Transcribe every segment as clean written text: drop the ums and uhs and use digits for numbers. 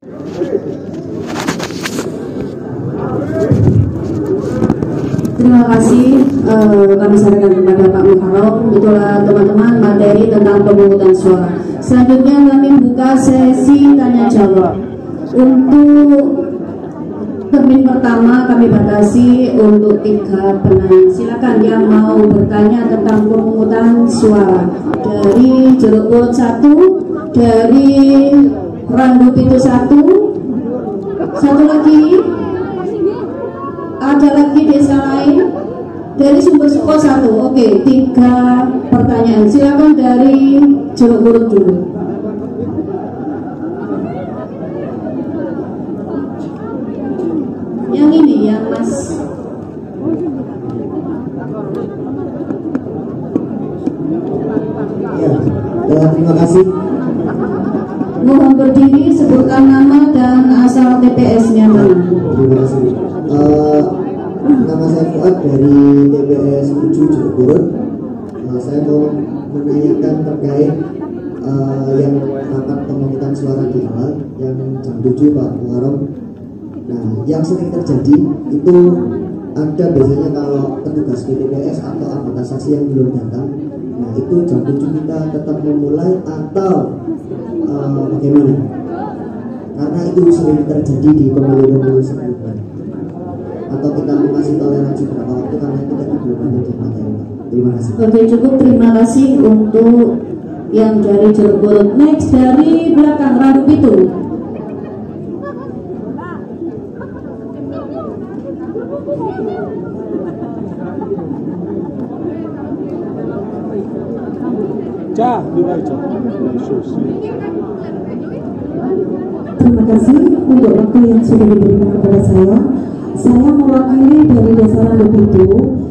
Terima kasih kami sampaikan kepada Pak Muharram. Itulah teman-teman materi tentang pemungutan suara. Selanjutnya kami buka sesi tanya jawab. Untuk termin pertama kami batasi untuk 3 penanya. Silakan yang mau bertanya tentang pemungutan suara dari Jeruk Purut 1, dari Randu Pitu 1, satu lagi. Ada lagi desa lain dari Sumber Suko 1. Oke, 3 pertanyaan. Silakan dari Jeruk Purut dulu. Yang ini, yang Mas. Ya, terima kasih. Mohon berdiri, sebutkan nama dan asal TPS-nya. Terima kasih. Nama saya Fuad dari TPS 7 Jeruk Purut. Saya mau menanyakan terkait yang rapat pemungutan suara di awal yang jam 7 Pak Muharram. Nah, yang sering terjadi itu ada biasanya kalau petugas TPS atau anggota saksi yang belum datang. Nah, itu jam 7 kita tetap memulai atau bagaimana? Karena itu sering terjadi di pemilu-pemilu sebelumnya. Atau kita mengasih toleransi berapa waktu karena itu tadi belum ada di materi. Terima kasih. Oke, cukup. Terima kasih untuk yang dari Jeruk Purut. Next dari belakang Randu Pitu. Terima kasih untuk waktu yang sudah diberikan kepada saya. Saya mewakili dari Desa Randu Pitu.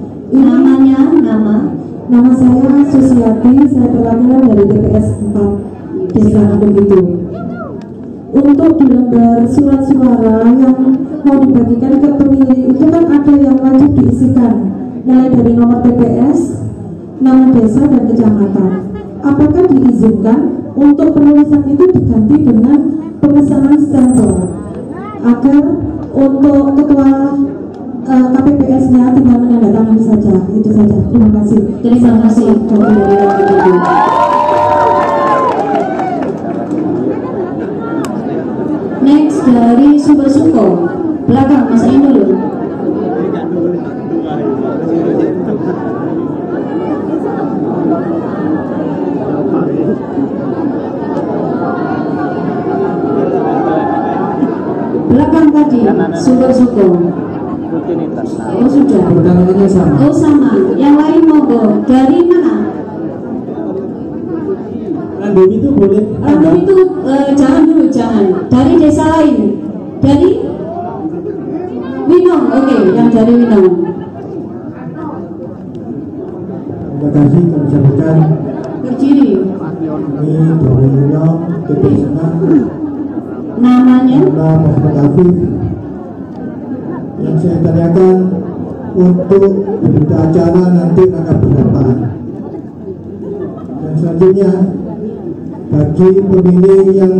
Nama saya Susiati. Saya perwakilan dari TPS 4 Desa Randu Pitu. Untuk di lembar surat suara yang mau dibagikan ke pemilih itu kan ada yang wajib diisikan, mulai dari nomor TPS, nama desa dan kecamatan. Apakah diizinkan untuk penulisan itu diganti dengan pemesanan stempel agar untuk ketua KPPS-nya tinggal menandatangani saja? Itu saja. Terima kasih. Terima kasih. Next dari Sumber Suko belakang Mas Ain dulu. Belakang tadi Sumber Suko. Oh sudah. Oh sama. Yang lain monggo. Dari mana? Randu itu boleh. Randu itu jangan dulu, jangan. Dari desa lain. Dari Winong. Oke, yang dari Winong. Terima kasih kami sampaikan. Berdiri. Ini dari Winong, TPS 6. Namanya? Nama Muhammad Afif. Yang saya tanyakan untuk berita acara nanti tanggal berapa. Dan selanjutnya bagi pemilih yang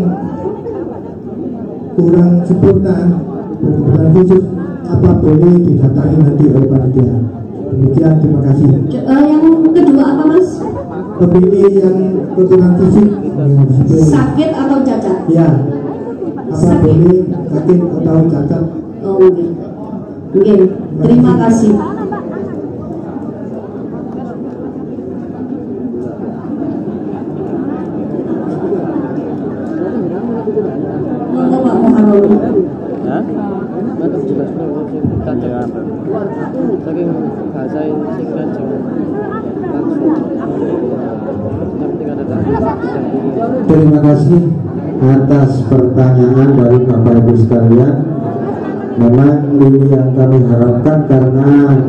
kurang sempurna berkebutuhan khusus apa boleh didatangi nanti oleh panitia. Demikian, terima kasih. Yang kedua apa Mas? Pemilih yang kekurangan fisik sakit atau cacat? Ya. Apa boleh sakit atau cacat? Oh, oke. Terima kasih. Monggo Pak Muharram. saking bahasa sing Terima kasih atas pertanyaan dari Bapak Ibu sekalian. Memang ini yang kami harapkan, karena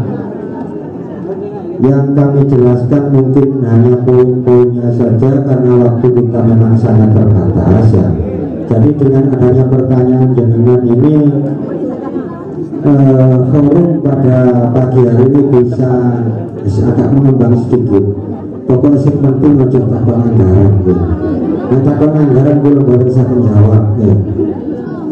yang kami jelaskan mungkin hanya poin-poinnya saja karena waktu kita memang sangat terbatas ya. Jadi dengan adanya pertanyaan jenengan ini, forum pada pagi hari ini bisa agak mengembang sedikit. Pokoknya yang penting ojo takon anggaran ya. Nah takon anggaran belum baru saya menjawab ya.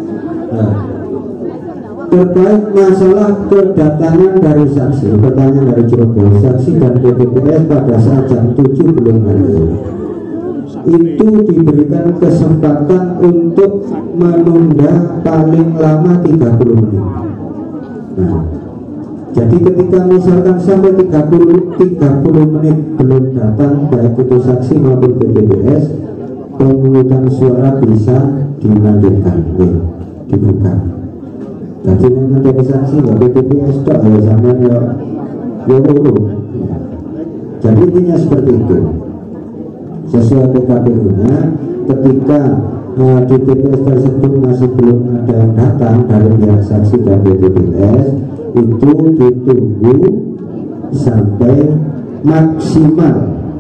Nah, terkait masalah kedatangan dari saksi, pertanyaan dari Cirebon, saksi dan TPS pada saat jam 7 belum hadir, itu diberikan kesempatan untuk menunda paling lama 30 menit. Nah, jadi ketika misalkan sampai 30 menit belum datang baik itu saksi maupun TPS, pemungutan suara bisa dilanjutkan, dibuka. Jadi menjadi saksi nggak TPS tok ya sama ya urut. Jadi intinya seperti itu. Sesuai PKPU-nya, ketika di TPS tersebut masih belum ada yang datang dari pihak saksi dan TPS, itu ditunggu sampai maksimal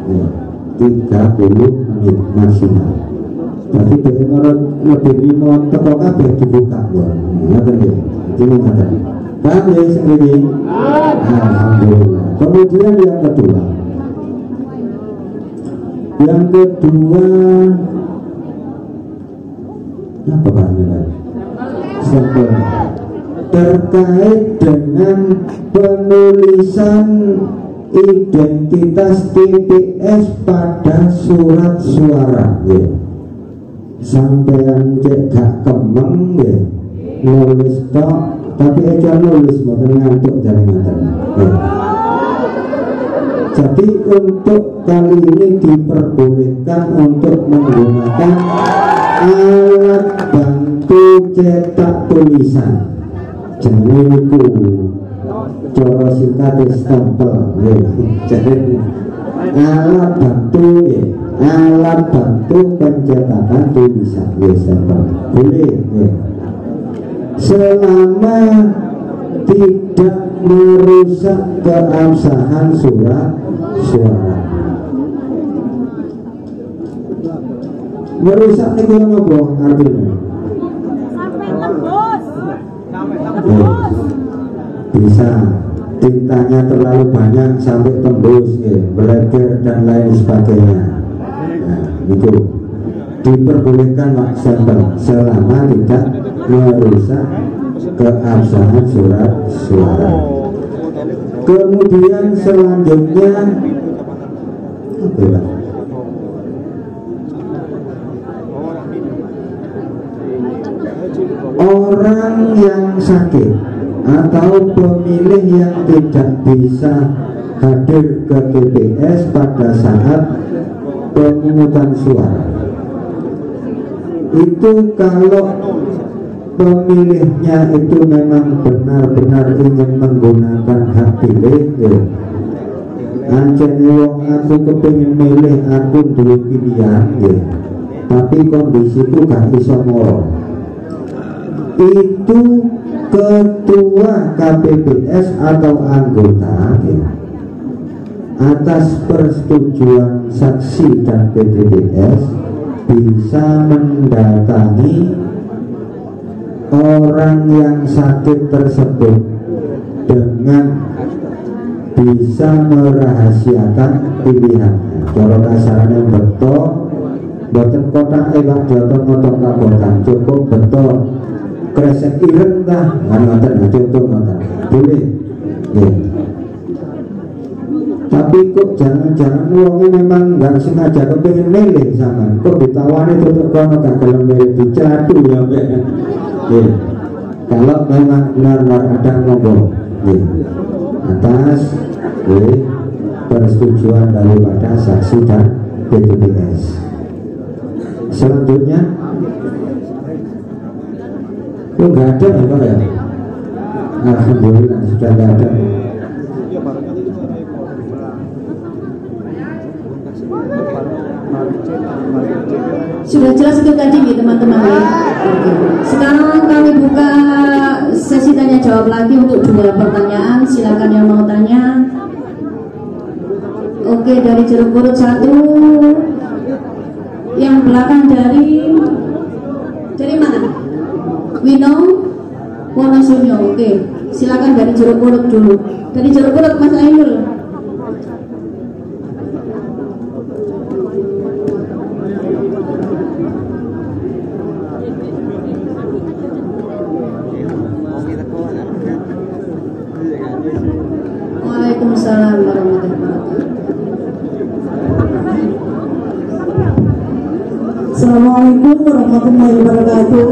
30 menit maksimal. Jadi bagaimana lebih lima toko kabeh dibuka loh. Ngerti ya? Ini ngerti. Paham ya sendiri? Alhamdulillah. Kemudian yang kedua, apa bahannya? Sampel terkait dengan penulisan identitas TPS pada surat suara, ya. Sampean cek gak kemeng ya nulis tok, tapi aja nulis mboten ngantuk dari ngaten. Jadi untuk kali ini diperbolehkan untuk menggunakan alat bantu cetak tulisan. Jenenge niku cara singkat stempel. Jadi alat bantu ya. Alat bantu pencetakan tulisan stempel boleh ya. Selama tidak merusak keabsahan surat suara. Merusak itu apa artinya? Sampai tembus. Bisa tintanya terlalu banyak sampai tembus, beleger dan lain sebagainya. Nah, itu diperbolehkan stempel selama tidak merusak keabsahan surat suara. Kemudian selanjutnya orang yang sakit atau pemilih yang tidak bisa hadir ke TPS pada saat pemungutan suara, itu kalau pemilihnya itu memang benar-benar ingin menggunakan hak pilih, anjani wong aku kepingin milih, aku duwe pilihan, tapi kondisiku gak iso moro, itu ketua KPPS atau anggota atas persetujuan saksi dan PTPS bisa mendatangi orang yang sakit tersebut dengan bisa merahasiakan pilihannya. Kalau kasarnya betul, boten kotak elak jodoh-jodoh kabotan, cukup betul kresek ireng dah, ngoten contoh ngoten. Boleh. Ya. Tapi kok jangan-jangan uangnya memang nggak sengaja kepengen milih sama, kok ditawari tutup kono gak gelem milih, dicatu ya mbak. Kalau memang benar-benar ada ngomong atas persetujuan daripada saksi dan PTPS. Selanjutnya nggak ada ya Pak ya? Alhamdulillah sudah nggak ada. Sudah jelas itu tadi nih teman-teman ya. Sekarang kami buka sesi tanya jawab lagi untuk 2 pertanyaan. Silakan yang mau tanya. Oke, dari jeruk purut 1, yang belakang dari mana? Wino Wonosunyo. Oke, silakan dari jeruk purut dulu. Dari jeruk purut Mas Ainul. warahmatullahi wabarakatuh.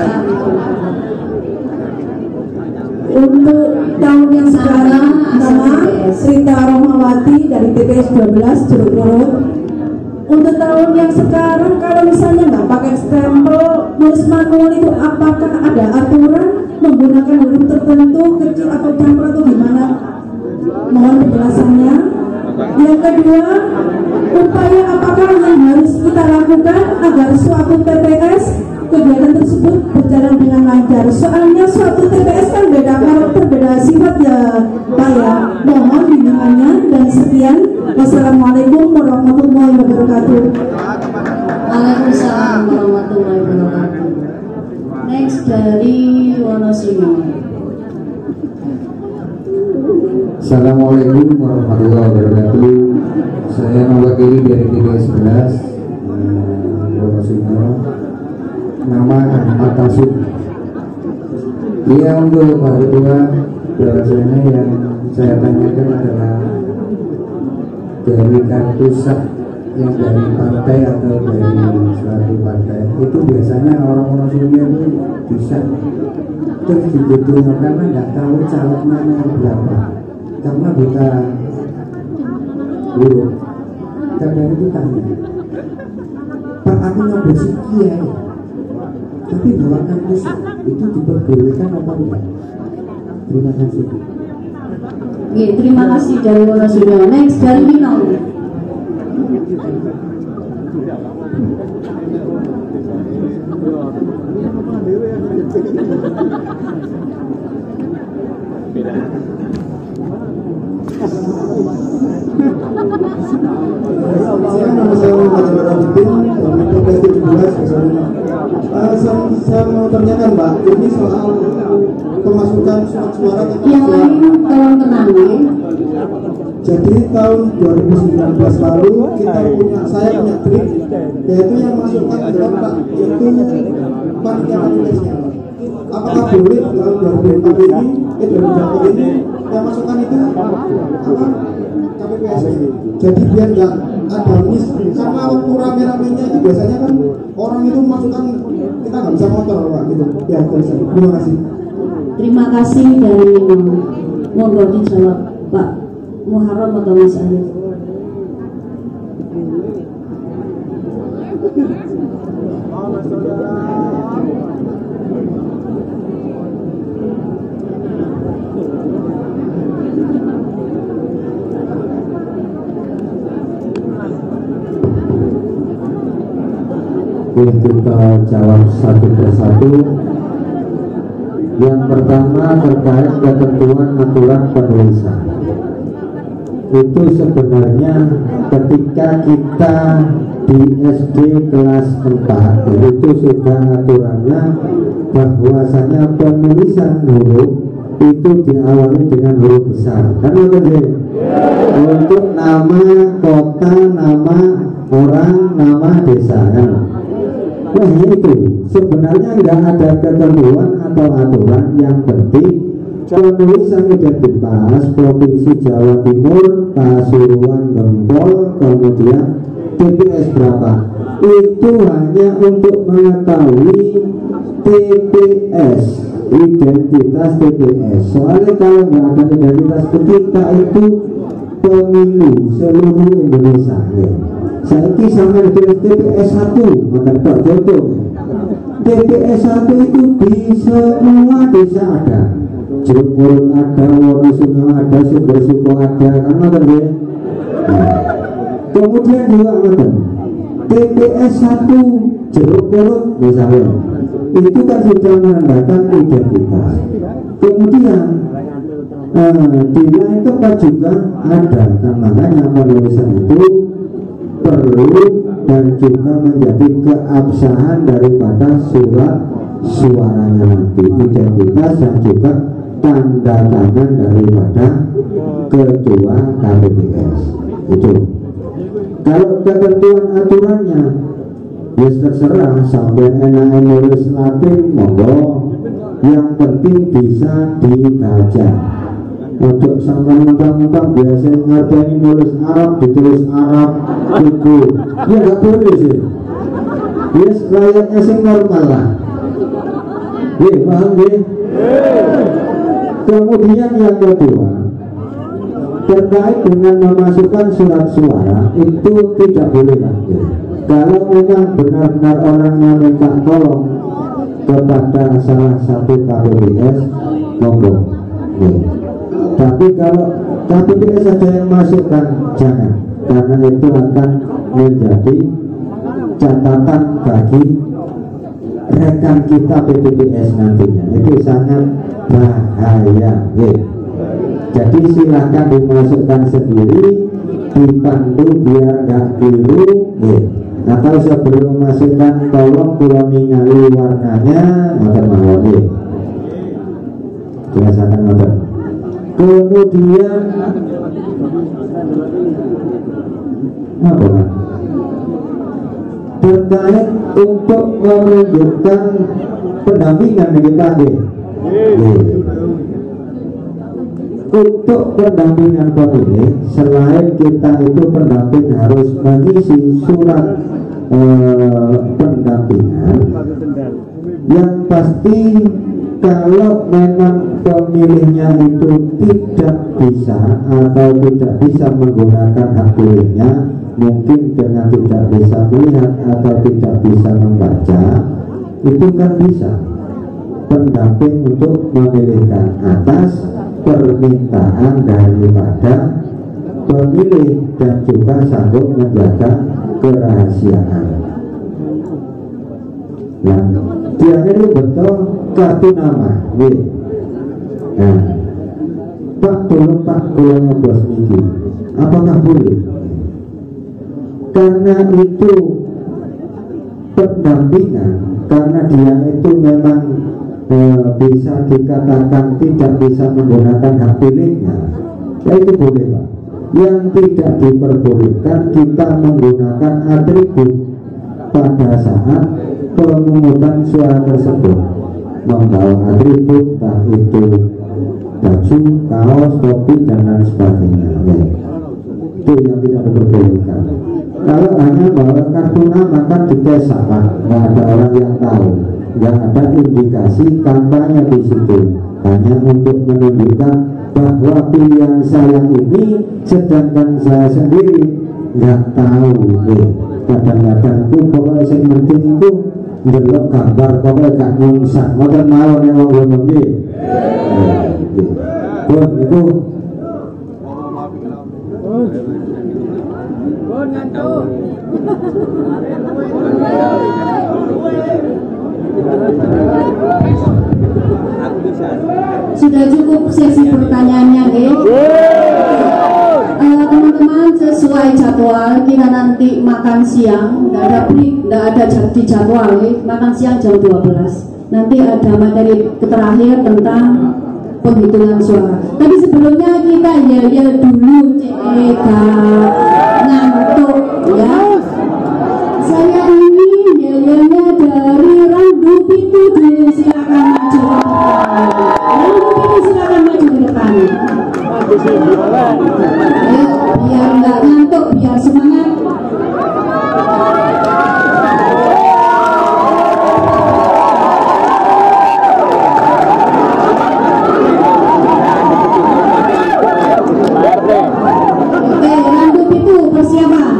Untuk tahun yang sekarang, nama Rita Rohmawati dari TPS 12 Jeruk Purut. Untuk tahun yang sekarang, kalau misalnya nggak pakai stempel, nulis manual itu apakah ada aturan menggunakan huruf tertentu, kecil atau campur atau gimana? Mohon penjelasannya. Yang kedua, upaya apakah yang harus kita lakukan agar suatu TPS kegiatan tersebut berjalan dengan lancar? Soalnya suatu TPS kan beda karakter, beda sifat ya Pak ya. Mohon bimbingannya dan sekian. Wassalamualaikum warahmatullahi wabarakatuh. Waalaikumsalam warahmatullahi wabarakatuh. Next dari Wonosimo. Assalamualaikum warahmatullahi wabarakatuh. Saya mewakili dari TPS 11 Wonosimo. Nama Ahmad Tasuk. Iya, untuk Pak Ketua, bahasanya yang saya tanyakan adalah dari kartu sah yang dari partai atau dari suatu partai itu biasanya orang Wonosimo itu bisa terus dibutuhkan karena nggak tahu calegnya berapa, karena buta huruf. Kadang itu tanya, Pak, aku ngambil sekian tapi bawa kartu sah itu diperbolehkan apa enggak? Terima kasih. Oke, terima kasih dari Wonosimo. Next dari Minong. Saya mau tanyakan Mbak, ini soal pemasukan surat suara yang lain tolong tenang. Jadi tahun 2019 lalu saya punya trik, yaitu yang masukkan berapa itu panitia PPS-nya. Apakah boleh dalam 2004 ini, 2020 ini yang masukkan itu apa KPPS-nya? Jadi biar nggak ada miss, karena waktu rame-ramenya itu biasanya kan orang itu masukkan kita nggak bisa kontrol Pak gitu. Ya, terima kasih. Terima kasih dari Minong. Monggo dijawab Pak Muharram atau Mas Ayu. Kita jawab satu persatu. Yang pertama terkait ketentuan aturan penulisan. Itu sebenarnya ketika kita di SD kelas 4 itu sudah aturannya bahwasanya penulisan huruf itu diawali dengan huruf besar. Kan untuk nama kota, nama orang, nama desa kan. Nah itu sebenarnya nggak ada ketentuan atau aturan, yang penting penulisan identitas Provinsi Jawa Timur, Pasuruan, Gempol, kemudian TPS berapa, itu hanya untuk mengetahui TPS, identitas TPS. Soalnya kalau nggak ada identitas ketika itu pemilu seluruh Indonesia ya. Saya sama dengan TPS 1, maka contoh TPS 1 itu di semua desa ada, Jeruk Purut ada, Wonosimo ada, Sumber Suko ada, karena kan ya. Kemudian juga ngeten, TPS 1 Jeruk Purut misalnya, itu kan sudah menandakan identitas. Kemudian di lain tempat juga ada, kan makanya penulisan itu perlu dan juga menjadi keabsahan daripada surat suaranya nanti, identitas dan juga tanda tangan daripada ketua KPPS itu. Kalau ketentuan aturannya ya terserah, sampai enak nulis Latin monggo, yang penting bisa dibaca. Untuk sampai mentang-mentang biasa ngerti nulis Arab ditulis Arab itu ya nggak boleh sih. Yes, layaknya sing normal lah. Paham ya? Kemudian yang kedua, terkait dengan memasukkan surat suara itu tidak boleh lagi. Kalau memang benar-benar orangnya minta tolong kepada salah satu KPPS, monggo. Tapi kalau KPPS saja yang masukkan, jangan, karena itu akan menjadi catatan bagi rekan kita PPPS nantinya. Itu sangat bahaya. Jadi silakan dimasukkan sendiri, dipandu biar nggak keliru. Atau sebelum masukkan tolong kula ningali warnanya ngoten mawon. Biasakan ngoten. Kemudian apa? Terkait untuk menunjukkan pendampingan kita untuk pendampingan pemilih, selain kita itu pendamping harus mengisi surat pendampingan, yang pasti kalau memang pemilihnya itu tidak bisa atau tidak bisa menggunakan hak pilihnya, mungkin dengan tidak bisa melihat atau tidak bisa membaca, itu kan bisa pendamping untuk memilihkan atas permintaan daripada pemilih dan juga sanggup menjaga kerahasiaan. Nah, dia ini betul kartu nama. Nah, Pak, tolong Pak, kulanya bos Niki, apakah boleh? Karena itu pendampingan, karena dia itu memang bisa dikatakan tidak bisa menggunakan hak pilihnya, ya itu boleh Pak. Yang tidak diperbolehkan kita menggunakan atribut pada saat pemungutan suara tersebut, membawa atribut entah itu baju, kaos, topi dan lain sebagainya. Itu yang tidak diperbolehkan. Kalau hanya bawa kartu nama kan dikesak Pak, nggak ada orang yang tahu, nggak ada indikasi kampanye di situ, hanya untuk menunjukkan bahwa pilihan saya ini, sedangkan saya sendiri nggak tahu. Kadang-kadang itu pokoknya yang penting itu ndelok gambar, pokoknya gak nyungsat ngoten mawon yang ngomong nggih. Itu sudah cukup sesi pertanyaannya, teman-teman. Sesuai jadwal kita nanti makan siang, tidak ada break, tidak ada di jadwal, makan siang jam 12. Nanti ada materi terakhir tentang penghitungan suara. Tapi sebelumnya kita ya dulu cek ngantuk ya. Saya ini yayanya dari Randu Pitu, silakan maju. Randu Pitu silakan maju ke depan. Ayo, biar nggak ngantuk, biar semangat. Oke, Randu Pitu persiapan.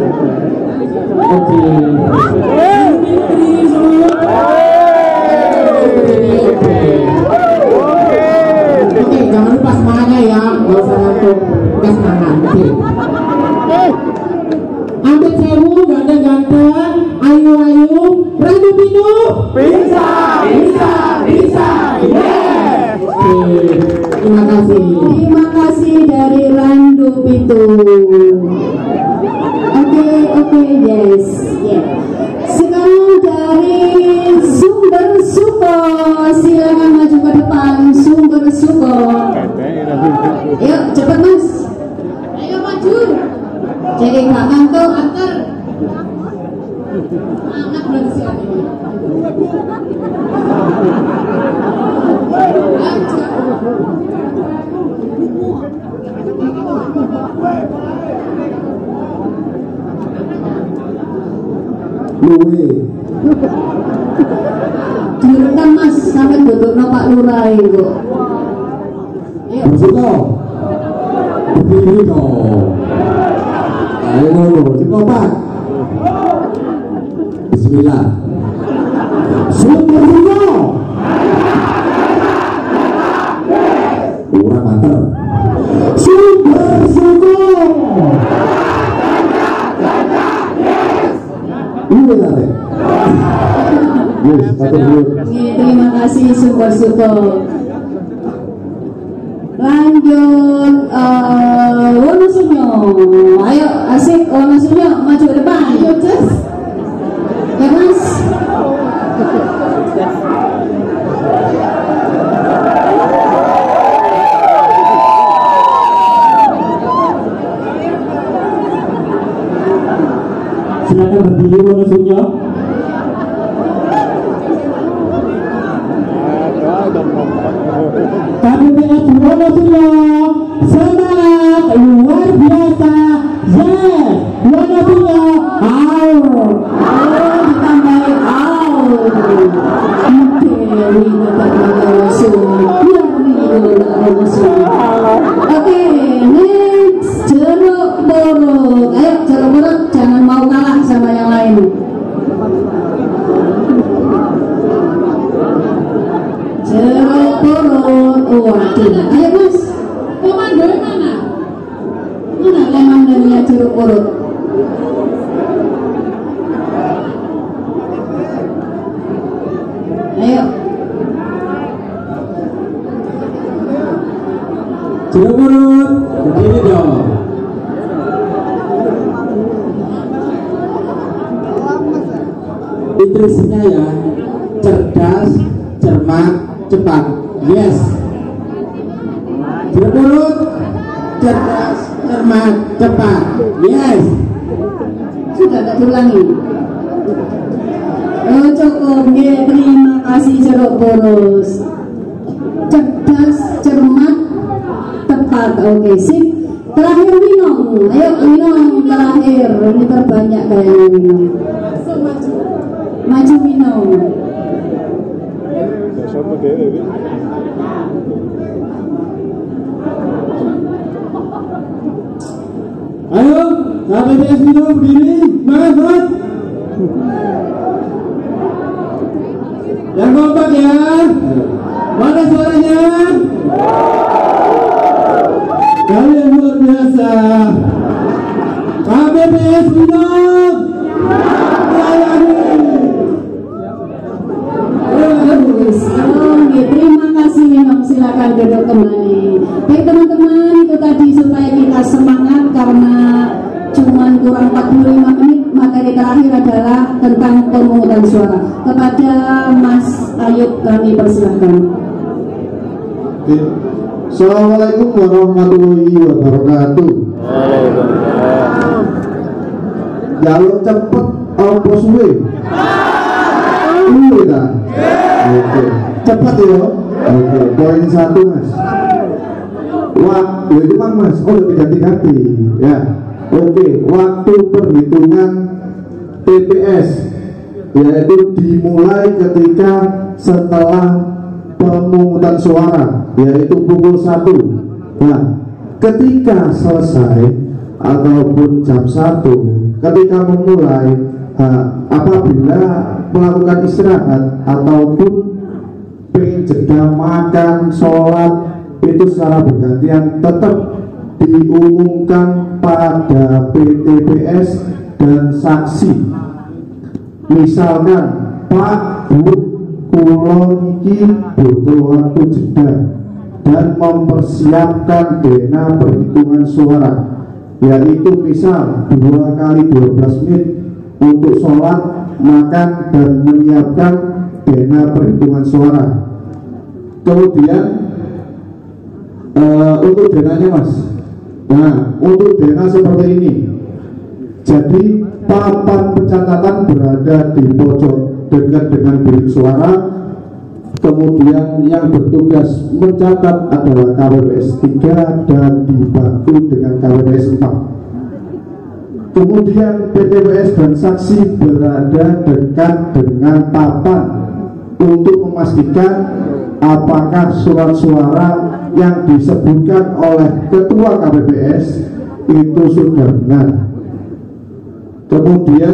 Oke, jangan lupa semangatnya ya, nggak usah ngantuk, udah semangat. Ambil sewu, ganteng-ganteng, ayu-ayu, Randu Pitu. Bisa, yes. Terima kasih. Terima kasih dari Randu Pitu. Oke, yes. Sekarang dari Sumber Suko, silakan maju ke depan. Sumber Suko. Yuk, cepat Mas. Ayo maju. Jadi nggak ngantuk, antar. Anak belum siap ini. Aja. Silakan Mas, sampai duduk Pak Lurah itu. Bersuka berdiri dong. Ayo ngono, cepat. Bismillah. Sumber suka. Kurang mantap. Sumber suka. Iya tadi. Yes, terima kasih Sumber suka. Lanjut Wonosunyo. Ayo asik Wonosunyo maju ke depan. Ayo Cus. Ya Mas. Silakan berdiri Wonosunyo. KPPS Wonosunyo semangat luar biasa. Yes, Wonosunyo out. Ditambahin out. Dewi tetap Wonosunyo. Oke, next Jeruk Borok. Ayo Jeruk Borok, jangan mau kalah sama yang lain. Jeruk Borok. Waduh, ayo Mas. Komando mana? Mana komandannya Jeruk Borok? Ayo. Jeruk Borok, berdiri dong. Instruksinya ya, cerdas, cermat, cepat. Yes. Jeruk Borok, cerdas, cermat, cepat. Yes. Sudah tak diulangi. Oh cukup, ya, terima kasih Jeruk Borok. Cerdas, cermat, tepat. Oke, sip. Terakhir Minong. Ayo Minong terakhir. Ini terbanyak kayaknya Minong. Maju Minong. Ayo, KPPS Minong berdiri. Mas. Yang kompak ya. Mana suaranya? Kalian luar biasa. KPPS Minong. Terima kasih Minong, silakan duduk kembali. Baik teman-teman, itu tadi supaya kita semangat karena cuman kurang 45 menit. Materi terakhir adalah tentang pemungutan suara. Kepada Mas Ayub kami persilahkan. Assalamualaikum warahmatullahi wabarakatuh. Jalur cepet apa suwe? Suwe ta? Oke, cepet ya. Oke, poin 1 Mas. Waktu itu Mas, udah diganti-ganti ya. Oke, waktu perhitungan TPS yaitu dimulai ketika setelah pemungutan suara, yaitu pukul 1. Nah, ketika selesai ataupun jam 1, ketika memulai, apabila melakukan istirahat ataupun pengen jeda makan, sholat, itu secara bergantian tetap diumumkan pada PTPS dan saksi. Misalkan Pak Bu, kulo iki butuh waktu jeda dan mempersiapkan dana perhitungan suara, yaitu misal 2 kali 12 menit untuk sholat, makan, dan menyiapkan dana perhitungan suara. Kemudian untuk dananya Mas, nah untuk dana seperti ini, jadi papan pencatatan berada di pojok dekat dengan bilik suara. Kemudian yang bertugas mencatat adalah KPPS 3 dan dibantu dengan KPPS 4. Kemudian PTPS dan saksi berada dekat dengan papan untuk memastikan apakah surat suara yang disebutkan oleh ketua KPPS itu sudah benar. Kemudian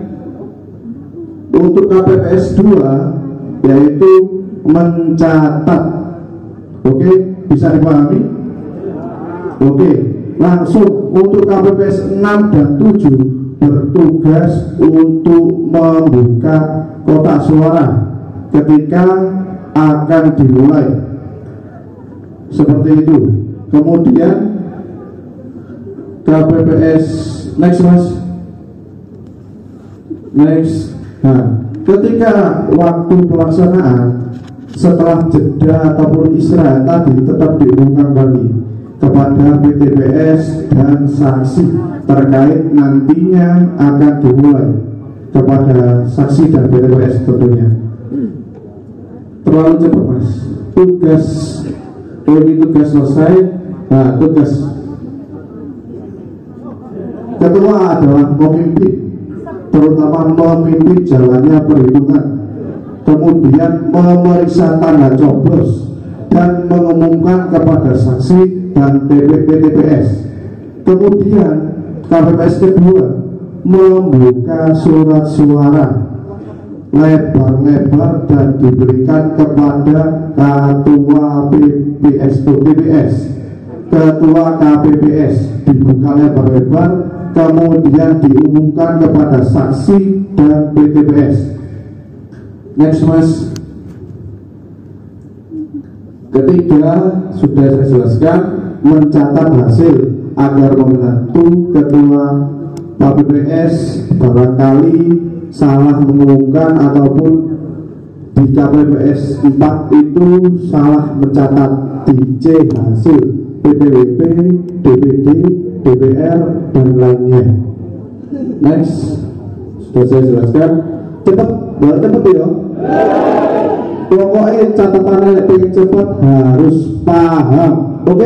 untuk KPPS 2 yaitu mencatat. Oke, bisa dipahami? Oke, langsung untuk KPPS 6 dan 7 bertugas untuk membuka kotak suara ketika akan dimulai. Seperti itu. Kemudian KPPS next mas. Next. Nah, ketika waktu pelaksanaan setelah jeda ataupun istirahat tadi tetap diumumkan kembali kepada PTPS dan saksi terkait nantinya akan dimulai kepada saksi dan PTPS tentunya. Terlalu cepat mas. Tugas ini tugas selesai. Nah, tugas ketua adalah memimpin, terutama memimpin jalannya perhitungan, kemudian memeriksa tanda coblos dan mengumumkan kepada saksi dan PTPS. Kemudian KPPS kedua membuka surat suara lebar-lebar dan diberikan kepada ketua PPS, ketua KPPS, dibuka lebar-lebar, kemudian diumumkan kepada saksi dan PTPS. Next mas. Ketiga sudah saya jelaskan, mencatat hasil agar membantu ketua KPPS barangkali salah mengumumkan ataupun di KPPS 4 itu salah mencatat DC hasil PPWP, DPD, DPR dan lainnya. Next, sudah saya jelaskan. Cepat, boleh cepat ya. Pokoknya catatannya pengen cepat harus paham. Oke?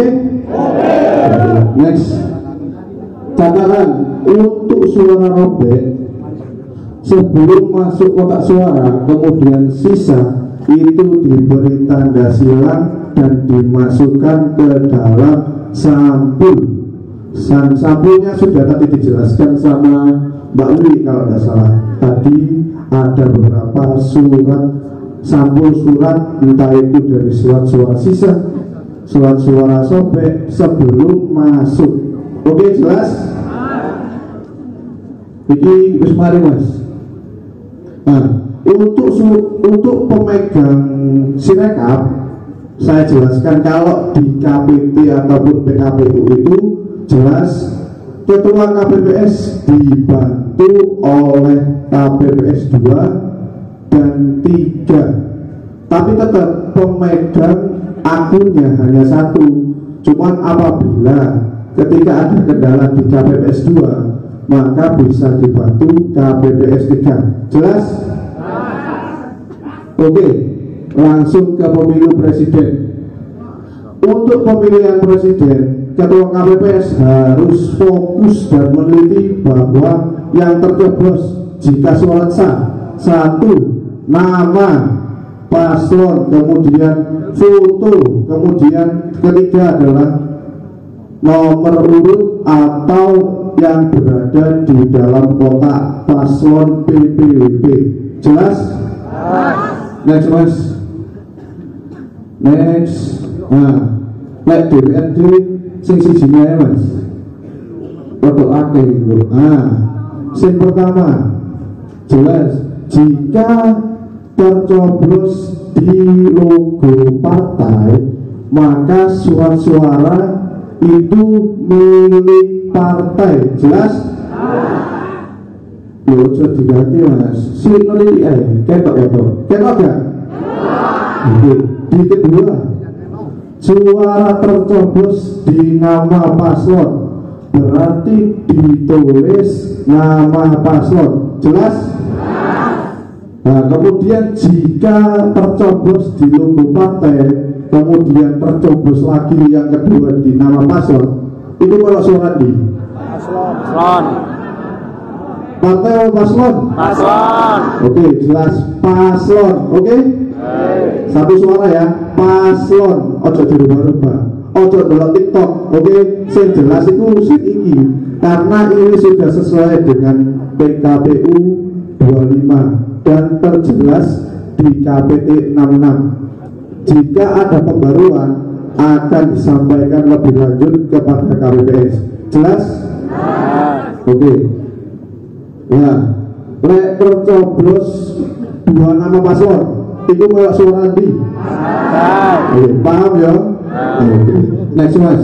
Next, catatan untuk suara robek sebelum masuk kotak suara, kemudian sisa itu diberi tanda silang dan dimasukkan ke dalam sampul. Sampulnya sudah tadi dijelaskan sama Mbak Wi kalau tidak salah. Tadi ada beberapa surat, sampul surat, entah itu dari surat suara sisa, surat suara sobek sebelum masuk. Oke, jelas? Ini wis mari mas. Nah, untuk pemegang sirekap saya jelaskan kalau di KPT ataupun PKPU itu jelas ketua KPPS dibantu oleh KPPS 2 dan 3, tapi tetap pemegang akunnya hanya satu. Cuman apabila ketika ada kendala di KPPS 2 maka bisa dibantu KPPS 3. Jelas? Oke, langsung ke pemilu presiden. Untuk pemilihan presiden, ketua KPPS harus fokus dan meneliti bahwa yang tercoblos jika surat sah, 1, nama paslon, kemudian foto, kemudian ketiga adalah nomor urut atau yang berada di dalam kotak paslon PPWP. Jelas? Next mas. Next. Nah, lek DPRD sing sijinya ya mas. Foto akeh itu. Nah, sing pertama jelas jika tercoblos di logo partai maka surat suara itu milik partai. Jelas? Loh, sudah diganti mas. Sinoli ketok gak? Oke. Di kedua, suara tercoblos di nama paslon berarti ditulis nama paslon. Jelas? Nah, kemudian jika tercoblos di logo partai, kemudian tercoblos lagi yang kedua di nama paslon, itu kalau surat di paslon. Partai atau paslon? Paslon. Oke, jelas paslon. Oke. Satu suara ya, paslon ojo dirubah-rubah, ojo delok TikTok, oke? Sing jelas itu sing iki, karena ini sudah sesuai dengan PKPU 25 dan terjelas di KPT 66. Jika ada pembaruan akan disampaikan lebih lanjut kepada KPPS. Jelas? Oke. Ya, lek tercoblos 2 nama paslon itu melak suara di. Paham ya? Oke. Next mas.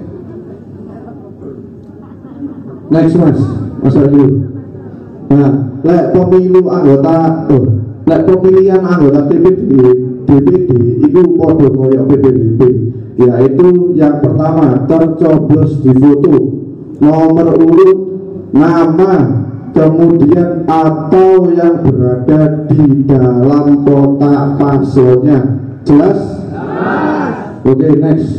Next mas. Masa dulu. Nah, lek pemilu anggota, lek pemilihan anggota DPD itu podo koyok PPDB, yaitu yang pertama tercoblos di foto, nomor urut, nama, kemudian atau yang berada di dalam kotak paslonnya. Jelas? Oke, next.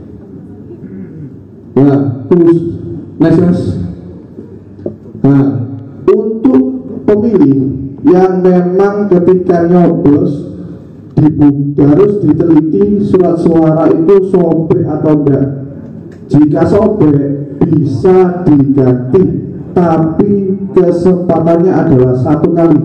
Nah, terus next mas. Nah, untuk pemilih yang memang ketika nyoblos harus diteliti surat suara itu sobek atau enggak. Jika sobek bisa diganti, tapi kesempatannya adalah 1 kali.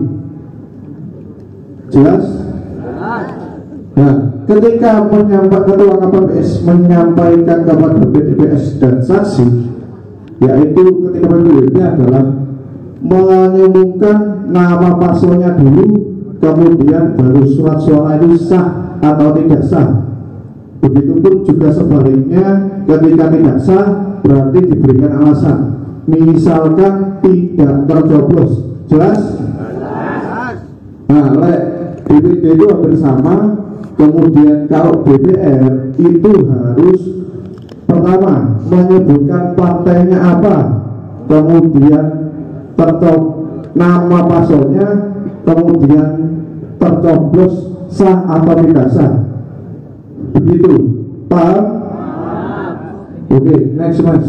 Jelas? Nah, ketika ketua KPPS menyampaikan kepada PTPS dan saksi, yaitu ketika pemilihnya adalah mengumumkan nama paslonnya dulu, kemudian baru surat suara itu sah atau tidak sah. Begitupun juga sebaliknya, ketika tidak sah berarti diberikan alasan, misalkan tidak tercoblos. Jelas? Nah, DPD itu hampir sama. Kemudian kalau DPR itu harus pertama menyebutkan partainya apa, kemudian nama paslonnya, kemudian tercoblos sah atau tidak sah. Begitu, paham? Oke, next mas.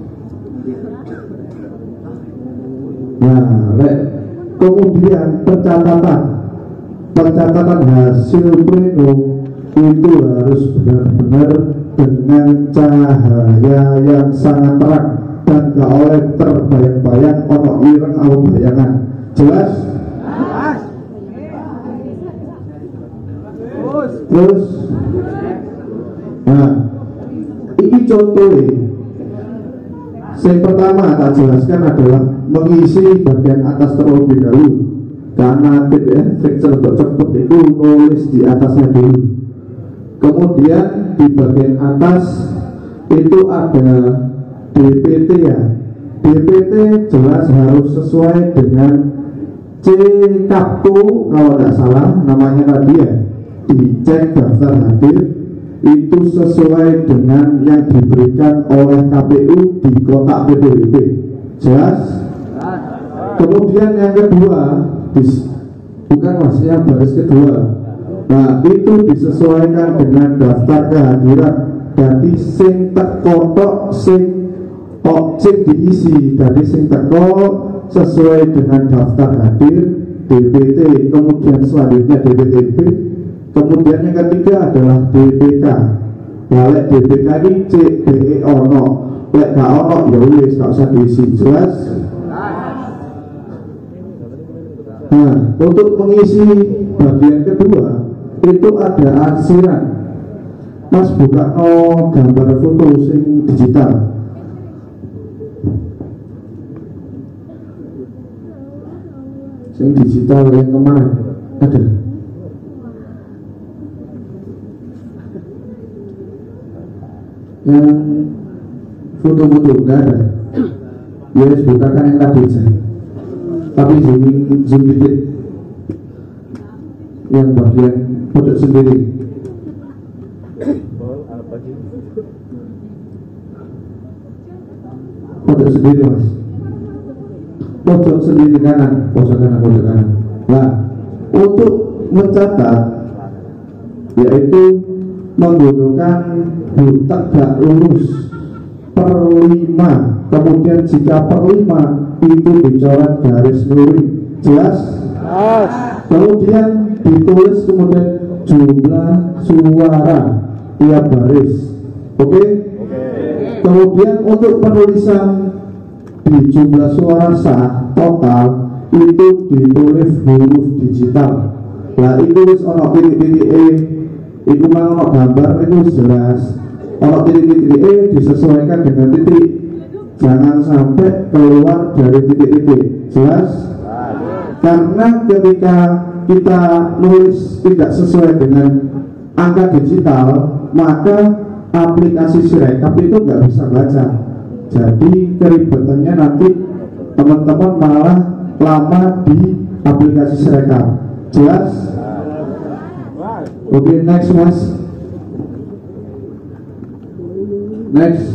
Nah, kemudian pencatatan hasil pleno itu harus benar-benar dengan cahaya yang sangat terang dan gak oleh terbayang-bayang ono ireng atau bayangan. Jelas? Terus, nah, ini contohnya. Yang pertama tak jelaskan adalah mengisi bagian atas terlebih dahulu, karena TPS cepet itu nulis di atasnya dulu. Kemudian di bagian atas itu ada DPT ya. DPT jelas harus sesuai dengan C-Kaptu kalau tidak salah namanya tadi ya. Dicek daftar hadir itu sesuai dengan yang diberikan oleh KPU di kotak PPDB. Jelas? Kemudian yang kedua, bukan mas, yang baris kedua. Nah, itu disesuaikan dengan daftar kehadiran. Jadi sing teko tok sing diisi. Jadi sing teko sesuai dengan daftar hadir DPT. Kemudian selanjutnya DPTB. Kemudian yang ketiga adalah DPK. Lek DPK ini CBE ono, lek gak ono ya wis gak usah diisi. Jelas? Nah, untuk mengisi bagian kedua itu ada arsiran. Mas buka gambar foto sing digital. Sing digital yang kemarin ada. Yang foto-foto enggak ada. Ya bukakan yang tadi aja. Tapi zoom dikit. Yang bagian pojok sendiri. Pojok sendiri mas. Pojok sendiri kanan, pojok kanan, pojok kanan. Nah, untuk mencatat yaitu menggunakan butek gak lurus per 5, kemudian jika per 5 itu dicoret garis miring. Jelas? Kemudian ditulis kemudian jumlah suara tiap baris. Oke? Kemudian untuk penulisan di jumlah suara sah total itu ditulis huruf digital. Nah itu wis ono titik-titik itu mau ono gambar itu jelas. Ono titik-titik disesuaikan dengan titik. Jangan sampai keluar dari titik-titik. Jelas? Karena ketika kita nulis tidak sesuai dengan angka digital, maka aplikasi Sirekap itu nggak bisa baca. Jadi keribetannya nanti teman-teman malah lama di aplikasi Sirekap. Jelas? Oke, next mas. Next.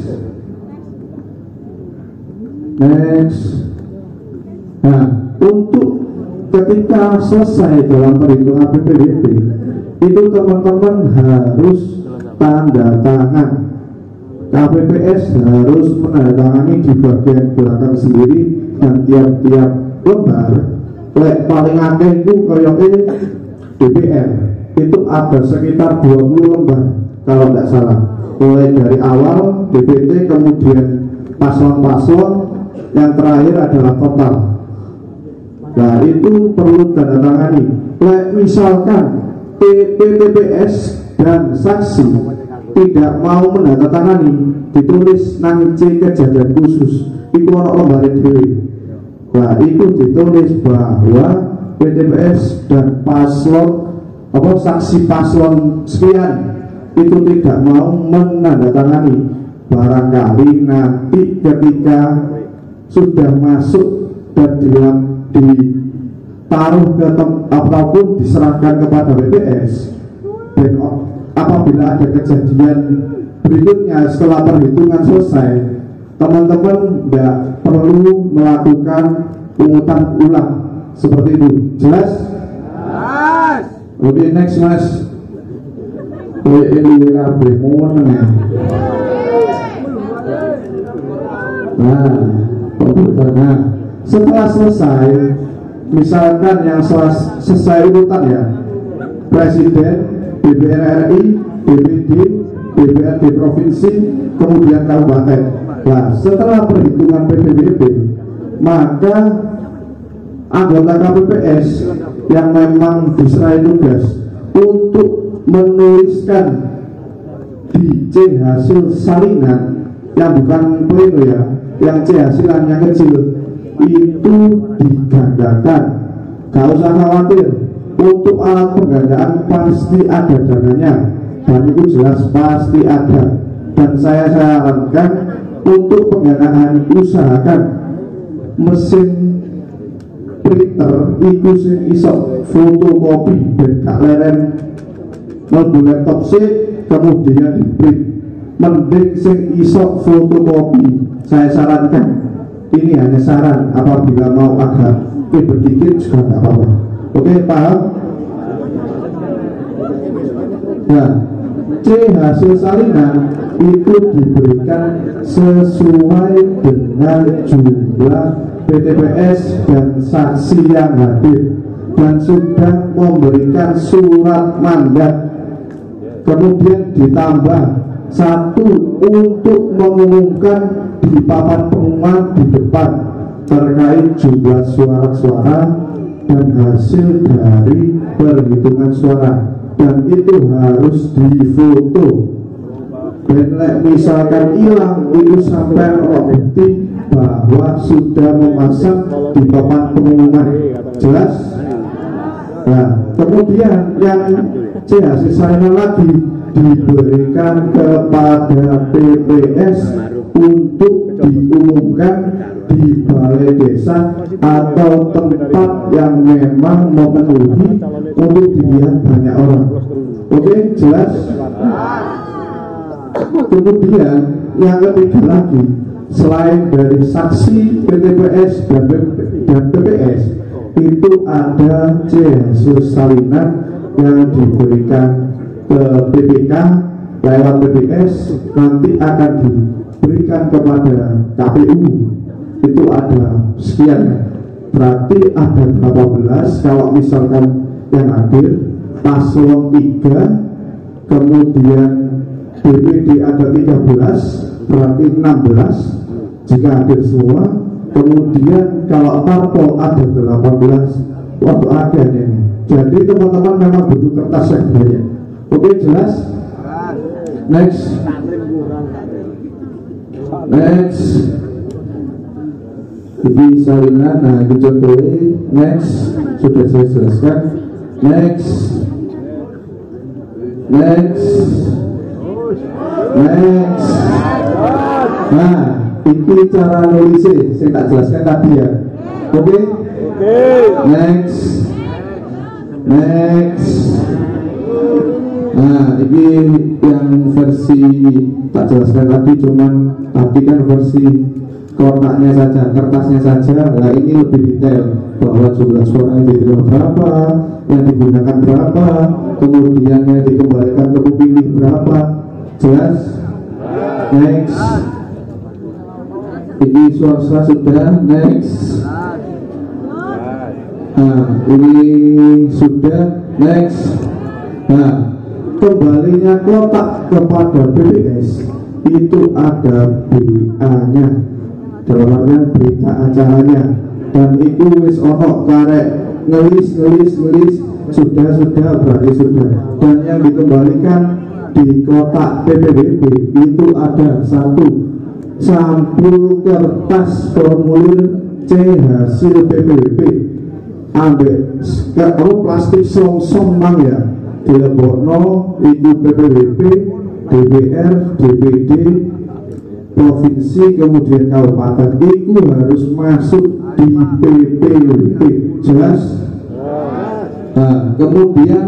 Nah, untuk ketika selesai dalam perhitungan PPDB itu teman-teman harus tanda tangan. KPPS harus menandatangani di bagian belakang sendiri dan tiap-tiap lembar. Paling akeh itu koyoknya DPR itu ada sekitar 20 lembar kalau tidak salah. Mulai dari awal DPT, kemudian paslon-paslon, yang terakhir adalah total. Nah itu perlu tanda tangani. Misalkan PPPS dan saksi tidak mau menandatangani, ditulis nang C kejadian khusus itu ono lembar dhewe. Nah itu ditulis bahwa PPPS dan paslon saksi paslon sekian itu tidak mau menandatangani. Barangkali nanti ketika sudah masuk dan ditaruh ke ataupun diserahkan kepada BPS, dan apabila ada kejadian berikutnya setelah perhitungan selesai, teman-teman tidak perlu melakukan pungutan ulang seperti itu. Jelas? Oke, next mas. Nah, setelah selesai, misalkan yang selesai urutan ya, Presiden, DPR RI, DPD, DPRD provinsi, kemudian kabupaten. Nah, setelah perhitungan PPDB, maka anggota KPPS yang memang diserahi tugas untuk menuliskan di C hasil salinan yang bukan pleno ya, yang C hasilan yang kecil itu digandakan. Gak usah khawatir, untuk alat penggandaan pasti ada dananya, dan itu jelas pasti ada. Dan saya sarankan untuk penggandaan usahakan mesin printer itu sing iso fotokopi dan gak leren mlebu laptop sih kemudian di print. Mending sing iso fotokopi. Saya sarankan, ini hanya saran, apabila mau agak ribet dikit juga nggak apa-apa. Oke, paham? Nah, C hasil salinan itu diberikan sesuai dengan jumlah PTPS dan saksi yang hadir dan sudah memberikan surat mandat. Kemudian ditambah satu untuk mengumumkan di papan pengumuman di depan terkait jumlah suara-suara dan hasil dari perhitungan suara, dan itu harus difoto. Dan misalkan hilang itu sampai bukti bahwa sudah memasang di papan pengumuman. Jelas? Nah, kemudian yang C hasil salinan lagi diberikan kepada PPS untuk diumumkan di balai desa atau tempat yang memang memenuhi untuk dilihat banyak orang. Oke, jelas? Kemudian yang ketiga lagi, selain dari saksi PTPS dan PPS, itu ada C hasil salinan yang diberikan ke PPK lewat PPS, nanti akan diberikan kepada KPU. Itu ada sekian, berarti ada 18 kalau misalkan yang hadir, paslon 3, kemudian DPD ada 13, berarti 16 jika hadir semua. Kemudian kalau parpol ada 18, waktu ada ini. Jadi teman-teman memang butuh kertas yang banyak. Oke, jelas? Next. Ini salinan, nah ini contohnya. Next, sudah saya jelaskan. Next. Nah, ini cara nulisnya saya tak jelaskan tadi ya. Oke? Next. Nah, ini yang versi tak jelaskan tadi, cuman tadi kan versi kotaknya saja, kertasnya saja. Nah, ini lebih detail bahwa jumlah suara yang diterima berapa, yang digunakan berapa, kemudian yang dikembalikan ke pemilih berapa. Jelas? Next. Ini suara sudah. Next. Nah, ini sudah. Next. Nah, kembalinya kotak kepada BPS itu ada BA-nya, dalam artian berita acaranya, dan itu wis ono karek ngelis sudah berarti sudah. Dan yang dikembalikan di kotak PPBB itu ada 1 sampul kertas formulir C hasil PPBB, ambek plastik song mang ya, dilebokno itu PPBB, DPR, DPD, provinsi, kemudian kabupaten, itu harus masuk di PPBB. Jelas? Nah, kemudian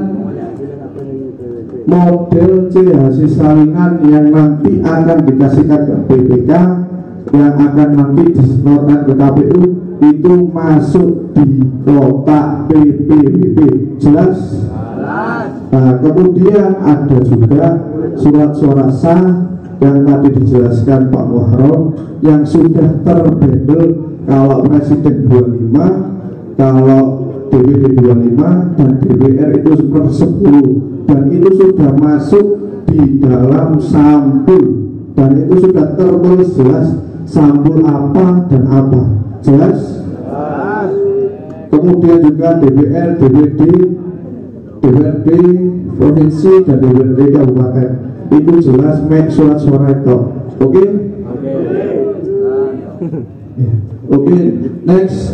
model C hasil salinan yang nanti akan dikasihkan ke BPK, yang akan nanti disetorkan ke KPU, itu masuk di kotak PPBB. Jelas? Nah, kemudian ada juga surat suara sah yang tadi dijelaskan Pak Muharram, yang sudah terbendel kalau Presiden 25, kalau DPD 25, dan DPR itu 1/10, dan itu sudah masuk di dalam sampul, dan itu sudah tertulis jelas sampul apa dan apa. Jelas? Kemudian juga DPR, DPD, DPRD provinsi, dan DPRD kabupaten, itu jelas make surat suara itu. Oke? Oke, next.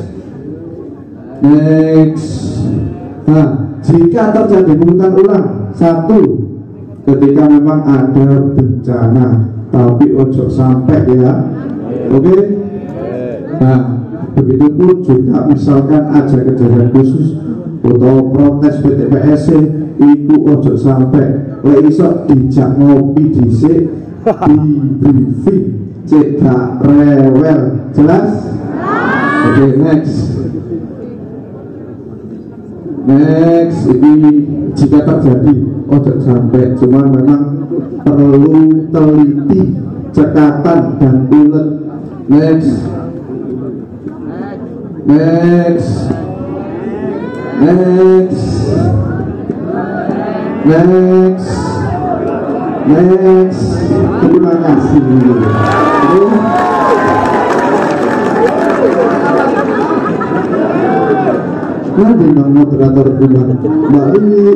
Nah, jika terjadi pungutan ulang, 1, ketika memang ada bencana, tapi ojo sampai ya. Oke? Nah, begitupun juga misalkan ada kejadian khusus atau protes PTPSC, itu ojo sampai lek iso dijak ngopi dhisik, di briefing, cek gak rewel. Jelas? Oke, next. Ini jika terjadi ojo sampai, cuma memang perlu teliti, cekatan, dan ulet. Next. Terima kasih. Nanti Bang moderator bulan Mbak Rini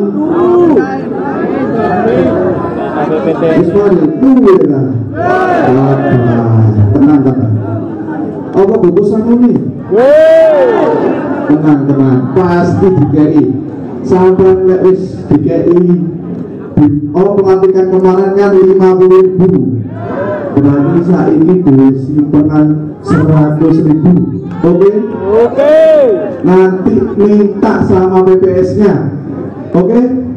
Ismail tunggu ya. Tenang. Apa buku sama nih? Tenang, pasti DKI sampai lewis DKI. Pelantikan kemarin kan 50.000, berarti saat ini duit simpanan 100.000. Oke. Nanti minta sama BPS-nya. Oke.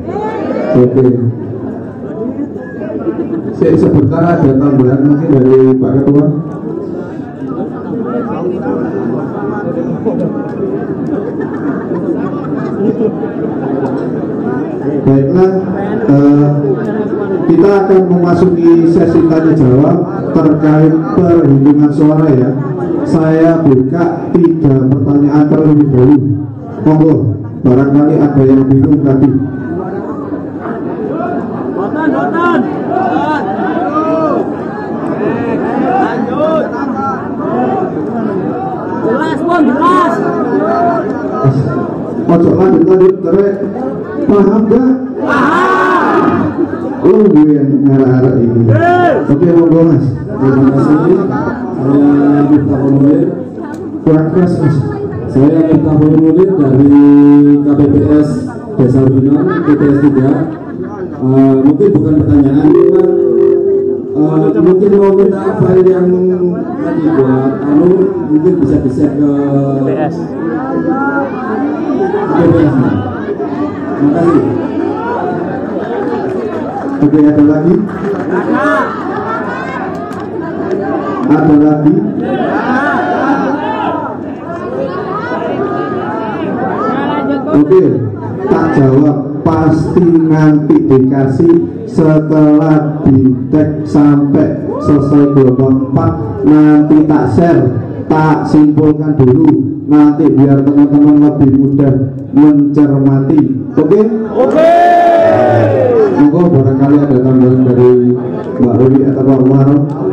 Sebentar ada tambahan mungkin dari Pak Ketua. Baiklah, kita akan memasuki sesi tanya jawab terkait perhitungan suara ya. Saya buka 3 pertanyaan terlebih dahulu. Monggo, barangkali ada yang bingung tadi. Jelas, Bang, jelas. Ojo lanjut terus. Paham gak? Paham. Oh, gue yang ngarah-arah ini. Oke, monggo Mas. Terima kasih. Saya Miftah Formulir. Kurang keras Mas. Saya Miftah Formulir dari KPPS Desa Ubinon, TPS 3. Mungkin bukan pertanyaan, cuma mungkin mau minta file yang tadi buat mungkin bisa di-share ke PS. KPPS. Terima kasih. Oke, ada lagi? Ada lagi? Oke, tak jawab. Pasti nanti dikasih setelah di-tag sampai selesai gelombang 4. Nanti tak share, tak simpulkan dulu. Nanti biar teman-teman lebih mudah mencermati. Oke? Oke. Monggo barangkali ada tambahan dari Mbak Ruli atau Pak Umar.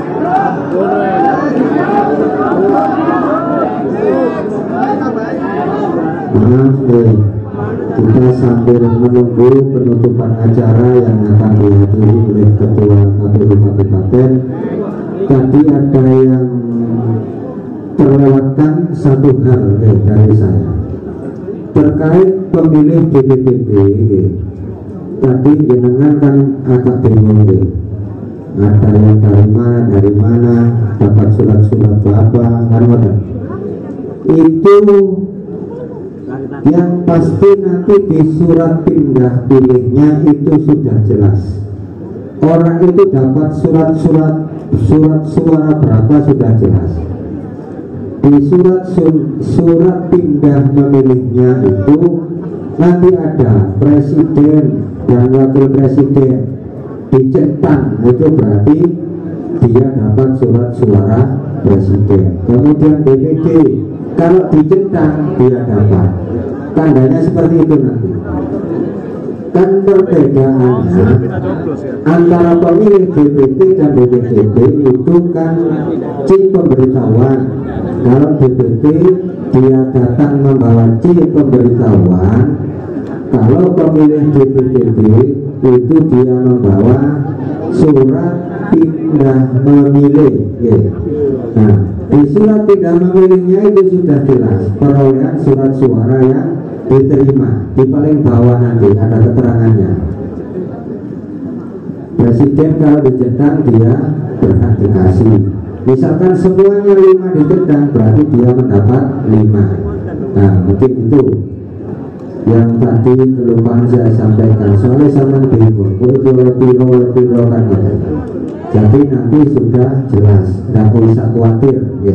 Kita sambil menunggu penutupan acara yang akan dihadiri oleh Ketua KPU Kabupaten. Tadi ada yang terlewatkan satu hal dari saya terkait pemilih DPTB. Tadi jenengan kan agak bingung deh. Ada yang dari mana dapat surat-surat apa kan ada. Itu yang pasti nanti di surat pindah pilihnya itu sudah jelas. Orang itu dapat surat suara berapa sudah jelas. Di surat pindah memilihnya itu nanti ada presiden dan wakil presiden dicentang, itu berarti dia dapat surat suara presiden. Kemudian DPD kalau dicentang dia dapat. Tandanya seperti itu nanti. Kan perbedaannya antara pemilih DPT dan DPTB itu kan C pemberitahuan. Kalau DPT dia datang membawa C pemberitahuan. Kalau pemilih DPTB itu dia membawa surat pindah memilih. Nah, di surat pindah memilihnya itu sudah jelas perolehan surat suara yang diterima. Di paling bawah nanti ada keterangannya. Presiden kalau dicentang dia berhak dikasih. Misalkan semuanya 5 dicentang berarti dia mendapat 5. Nah, mungkin itu yang tadi kelupaan saya sampaikan. Soalnya sama bingung piro kan gitu. Jadi nanti sudah jelas, nggak usah khawatir ya.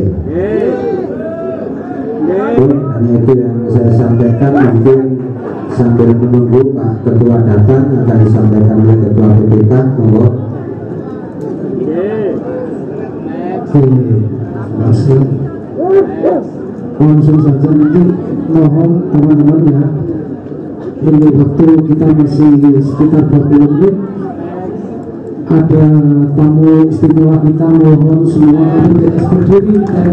Hanya itu yang saya sampaikan. Mungkin sambil menunggu Pak Ketua datang akan disampaikan oleh Ketua PPK. Monggo. Masih langsung saja nanti mohon teman-teman ya, ini waktu kita masih sekitar 20 menit. Ada tamu istimewa kita, mohon semua KPPS berdiri dan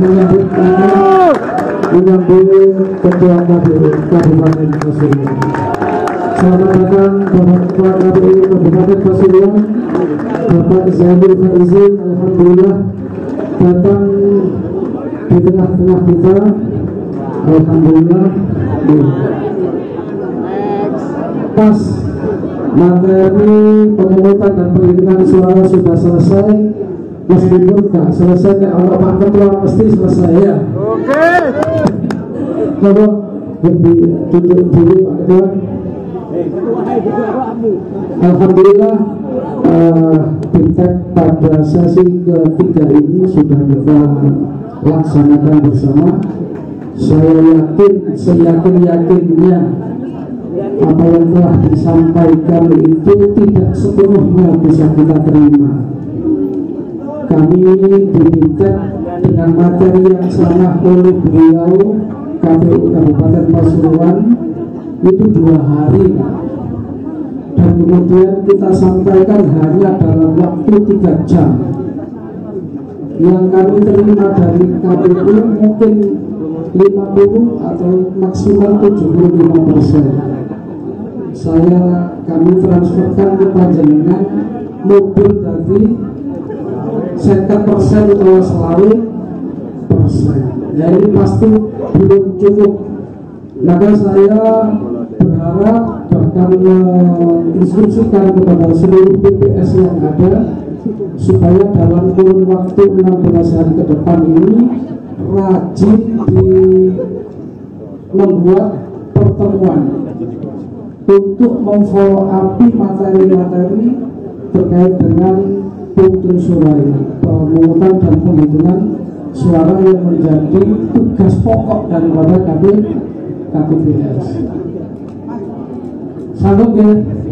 menyambut Ketua KPU Kabupaten Pasuruan. Selamat datang Bapak Ketua KPU Kabupaten Pasuruan, Bapak Zainul Faizin. Alhamdulillah datang di tengah-tengah kita. Alhamdulillah. Pas materi pemungutan dan penghitungan suara sudah selesai, meskipun tak selesai kalau Pak Ketua mesti selesai ya. Oke. Kalau duduk dulu Pak Ketua. Alhamdulillah tingkat pada sesi ketiga ini sudah kita laksanakan bersama. Saya yakin, seyakin-yakinnya apa yang telah disampaikan itu tidak sepenuhnya bisa kita terima. Kami diminta dengan materi yang sama oleh beliau KPU Kabupaten Pasuruan itu 2 hari. dan kemudian kita sampaikan hanya dalam waktu 3 jam. Yang kami terima dari KPU mungkin 50 atau maksimal 75%. Kami transferkan ke panjenengan mobil dari 50% atau selawe persen. Ya ini pasti belum cukup. Maka saya berharap bahkan menginstruksikan kepada seluruh PPS yang ada supaya dalam kurun waktu 16 hari ke depan ini rajin membuat pertemuan untuk memfollow up materi-materi terkait dengan pemungutan suara ini, pemungutan dan penghitungan suara yang menjadi tugas pokok daripada KPPS. Sanggup ya?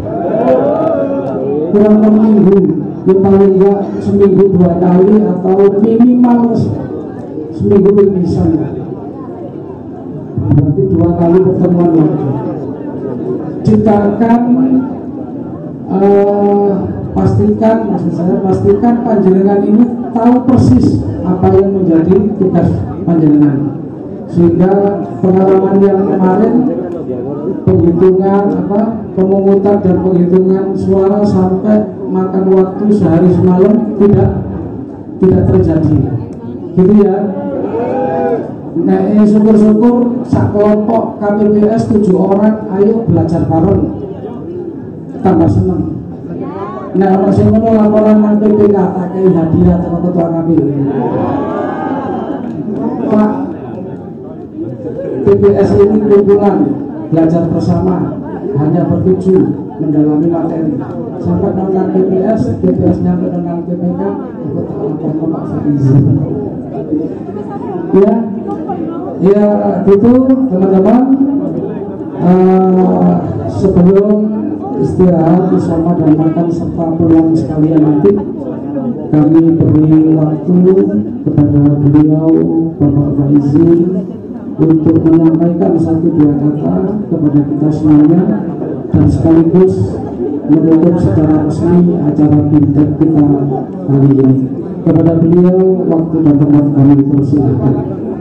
Kurang minggu, ya paling enggak seminggu 2 kali atau minimal seminggu bisa. Berarti 2 kali pertemuan lagi. Ciptakan pastikan panjenengan ini tahu persis apa yang menjadi tugas panjenengan, sehingga pengalaman yang kemarin pemungutan dan penghitungan suara sampai makan waktu sehari semalam tidak terjadi, gitu ya. Nah, syukur-syukur sak kelompok KPPS 7 orang, ayo belajar bareng, tambah seneng. Nah, orang sing ngono laporan nang PPK tak kei hadiah sama ketua KPU. Pak, PPS ini kumpulan belajar bersama, hanya bertuju mendalami materi. Sampai nonton PPS nyampe nonton PPK, ikut lapor Pak Farizi. Ya, itu teman-teman. Sebelum istirahat bersama dan makan serta pulang sekalian nanti, kami beri waktu kepada beliau Bapak Farizi untuk menyampaikan 1-2 kata kepada kita semuanya dan sekaligus menutup secara resmi acara BIMTEK kita kali ini. Kepada beliau waktu dan tempat kami persilakan.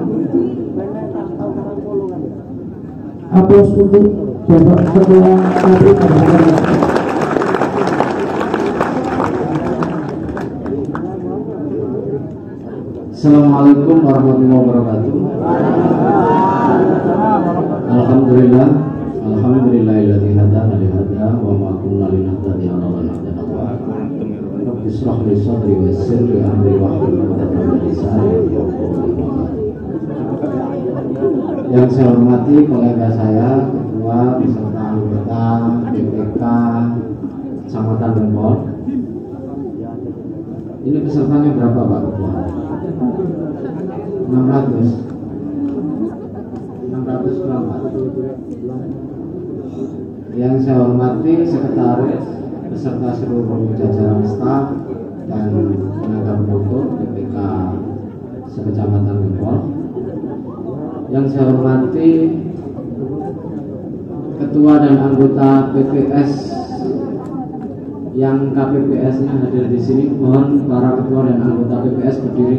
Aplaus untuk Bapak Ketua KPU. Assalamualaikum warahmatullahi wabarakatuh. Alhamdulillah, alhamdulillahilladzi hadana li hadza wa ma kunna linahtadiya laula an hadana. Rabbi ishrah li sadri wa yassir li amri wahlul 'uqdatam min lisani yafqahu qawli. Yang saya hormati kolega saya, ketua beserta anggota PPK Kecamatan Gempol. Ini pesertanya berapa Pak Ketua? 600 berapa? Yang saya hormati sekretaris beserta seluruh jajaran staf dan tenaga pendukung PPK Sekecamatan Gempol. Yang saya hormati ketua dan anggota PPS yang KPPS-nya hadir di sini, mohon para ketua dan anggota PPS berdiri.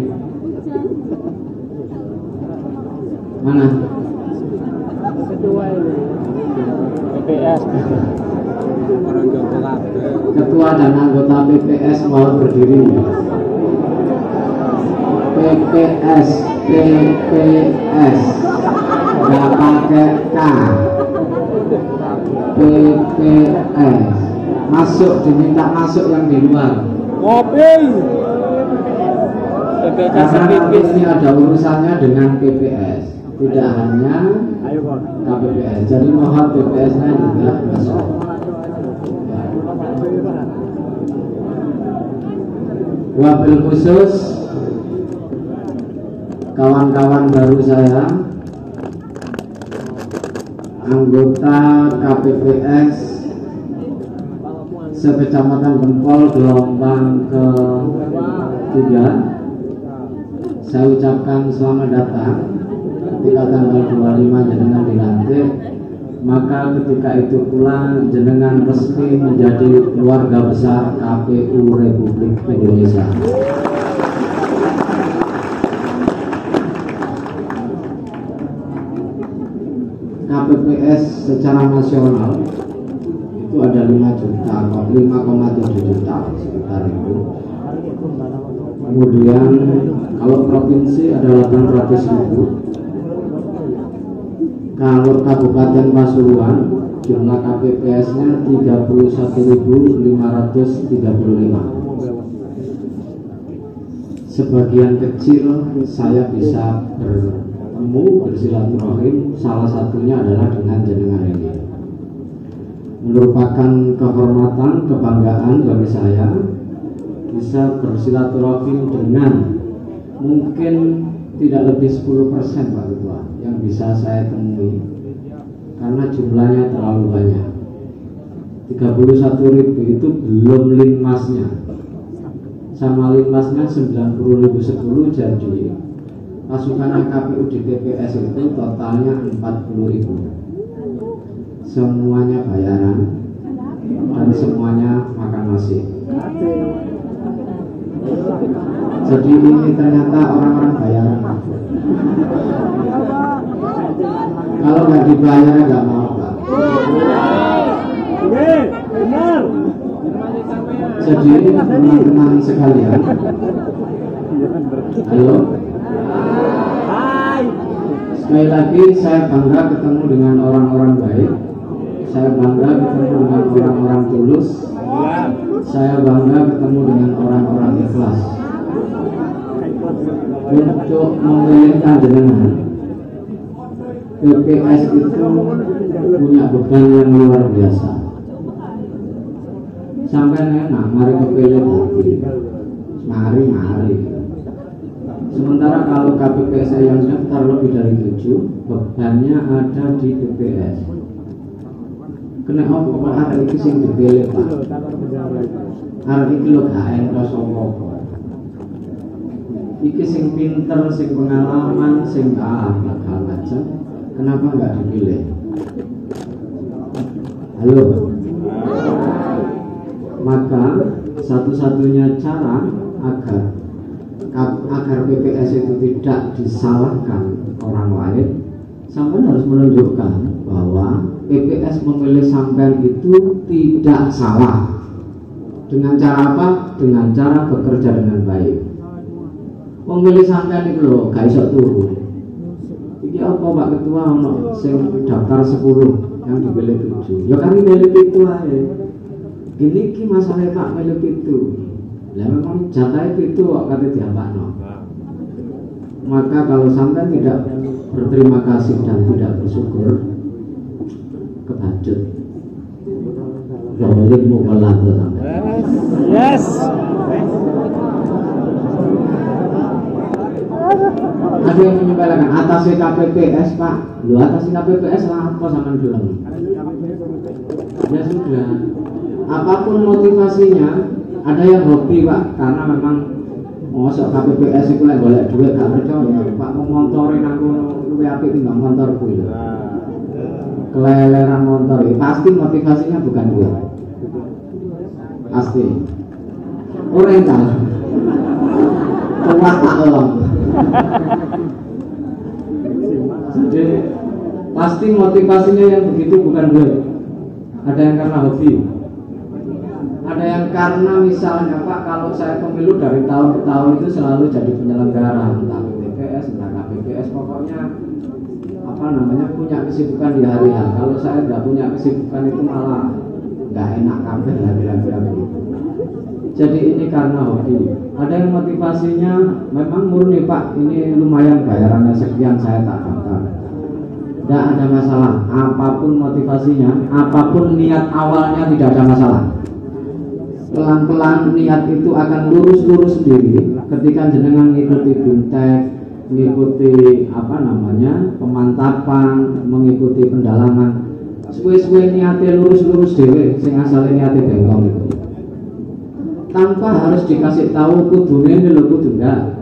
Mana? Ketua PPS. Ketua dan anggota PPS mohon berdiri. PPS nggak pakai K. PPS masuk, diminta masuk yang di luar. Karena ini ada urusannya dengan PPS, tidak hanya KPPS. Jadi mohon PPS-nya juga masuk. Wabil khusus kawan-kawan baru saya, anggota KPPS Sekecamatan Gempol gelombang ke-3, saya ucapkan selamat datang ketika tanggal 25 jenengan dilantik maka ketika itu pula jenengan resmi menjadi keluarga besar KPU Republik Indonesia. KPPS secara nasional itu ada 5 juta, 5,7 juta sekitar itu. Kemudian kalau provinsi ada 800.000. Kalau Kabupaten Pasuruan jumlah KPPS-nya 31.535. Sebagian kecil saya bisa bertemu bersilaturahim, salah satunya adalah dengan jenengan ini. Merupakan kehormatan, kebanggaan bagi saya bisa bersilaturahim dengan mungkin tidak lebih 10% Pak Ketua yang bisa saya temui, karena jumlahnya terlalu banyak. 31.000 itu belum linmasnya, sama linmasnya 90.010, jadi pasukan KPU di TPS itu totalnya 40.000. Semuanya bayaran dan semuanya makan nasi. Jadi ini ternyata orang-orang bayaran. Kalau nggak dibayar nggak mau Pak. Jadi teman-teman sekalian, halo. Sekali lagi saya bangga ketemu dengan orang-orang baik. Saya bangga ketemu dengan orang-orang tulus. Saya bangga ketemu dengan orang-orang ikhlas. Untuk memilihkan jenengan, PPS itu punya beban yang luar biasa. Sampai enak, mari kepilih hati, mari. Sementara kalau KPPS yang daftar lebih dari 7, bebannya ada di PPS. Kena apa Pak arek iki sing dipilih Pak? Arek iki lho gak entos apa-apa. Iki sing pinter, sing pengalaman, sing bakal macam. Kenapa nggak dipilih? Halo. Maka satu-satunya cara agar PPS itu tidak disalahkan orang lain, sampean harus menunjukkan bahwa PPS memilih sampean itu tidak salah. Dengan cara apa? Dengan cara bekerja dengan baik. Memilih sampean itu loh, gak iso turu. Iki apa Pak Ketua ono sing daftar 10 yang dipilih 7. Ya kan milih itu aja. Gini ki masalah Pak milih itu. Lah memang jatah itu kok kate diampakno. Maka kalau sampean tidak berterima kasih dan tidak bersyukur, kebacut. Zalimmu wallahu sampean. Yes. Ada yang menyebalakan atas KPPS Pak. Lu atas KPPS lah apa sama bilang? Ya sudah. Apapun motivasinya, ada yang hobi Pak, karena memang mosok KPPS itu lek golek duit gak percaya. Pak mau montorin aku luwih apik timbang montorku lho. Keleleran montor ini pasti motivasinya bukan duit. Pasti. Oriental. Kuat Pak Om. Jadi pasti motivasinya yang begitu bukan duit. Ada yang karena hobi, ada yang karena misalnya Pak, kalau saya pemilu dari tahun ke tahun itu selalu jadi penyelenggara, entah TPS, entah KPPS, pokoknya apa namanya punya kesibukan di hari H. Kalau saya nggak punya kesibukan itu malah nggak enak kabeh lah kira-kira begitu. Jadi ini karena hobi. Ada yang motivasinya memang murni Pak, ini lumayan bayarannya sekian, saya tak daftar. Tidak ada masalah, apapun motivasinya, apapun niat awalnya tidak ada masalah. Pelan-pelan niat itu akan lurus-lurus sendiri ketika jenengan mengikuti bintek, mengikuti apa namanya pemantapan, mengikuti pendalaman. Suwe-suwe niatnya lurus-lurus dewe, sing asalnya niatnya bengkong itu. Tanpa harus dikasih tahu kudunya ini loh kudu enggak,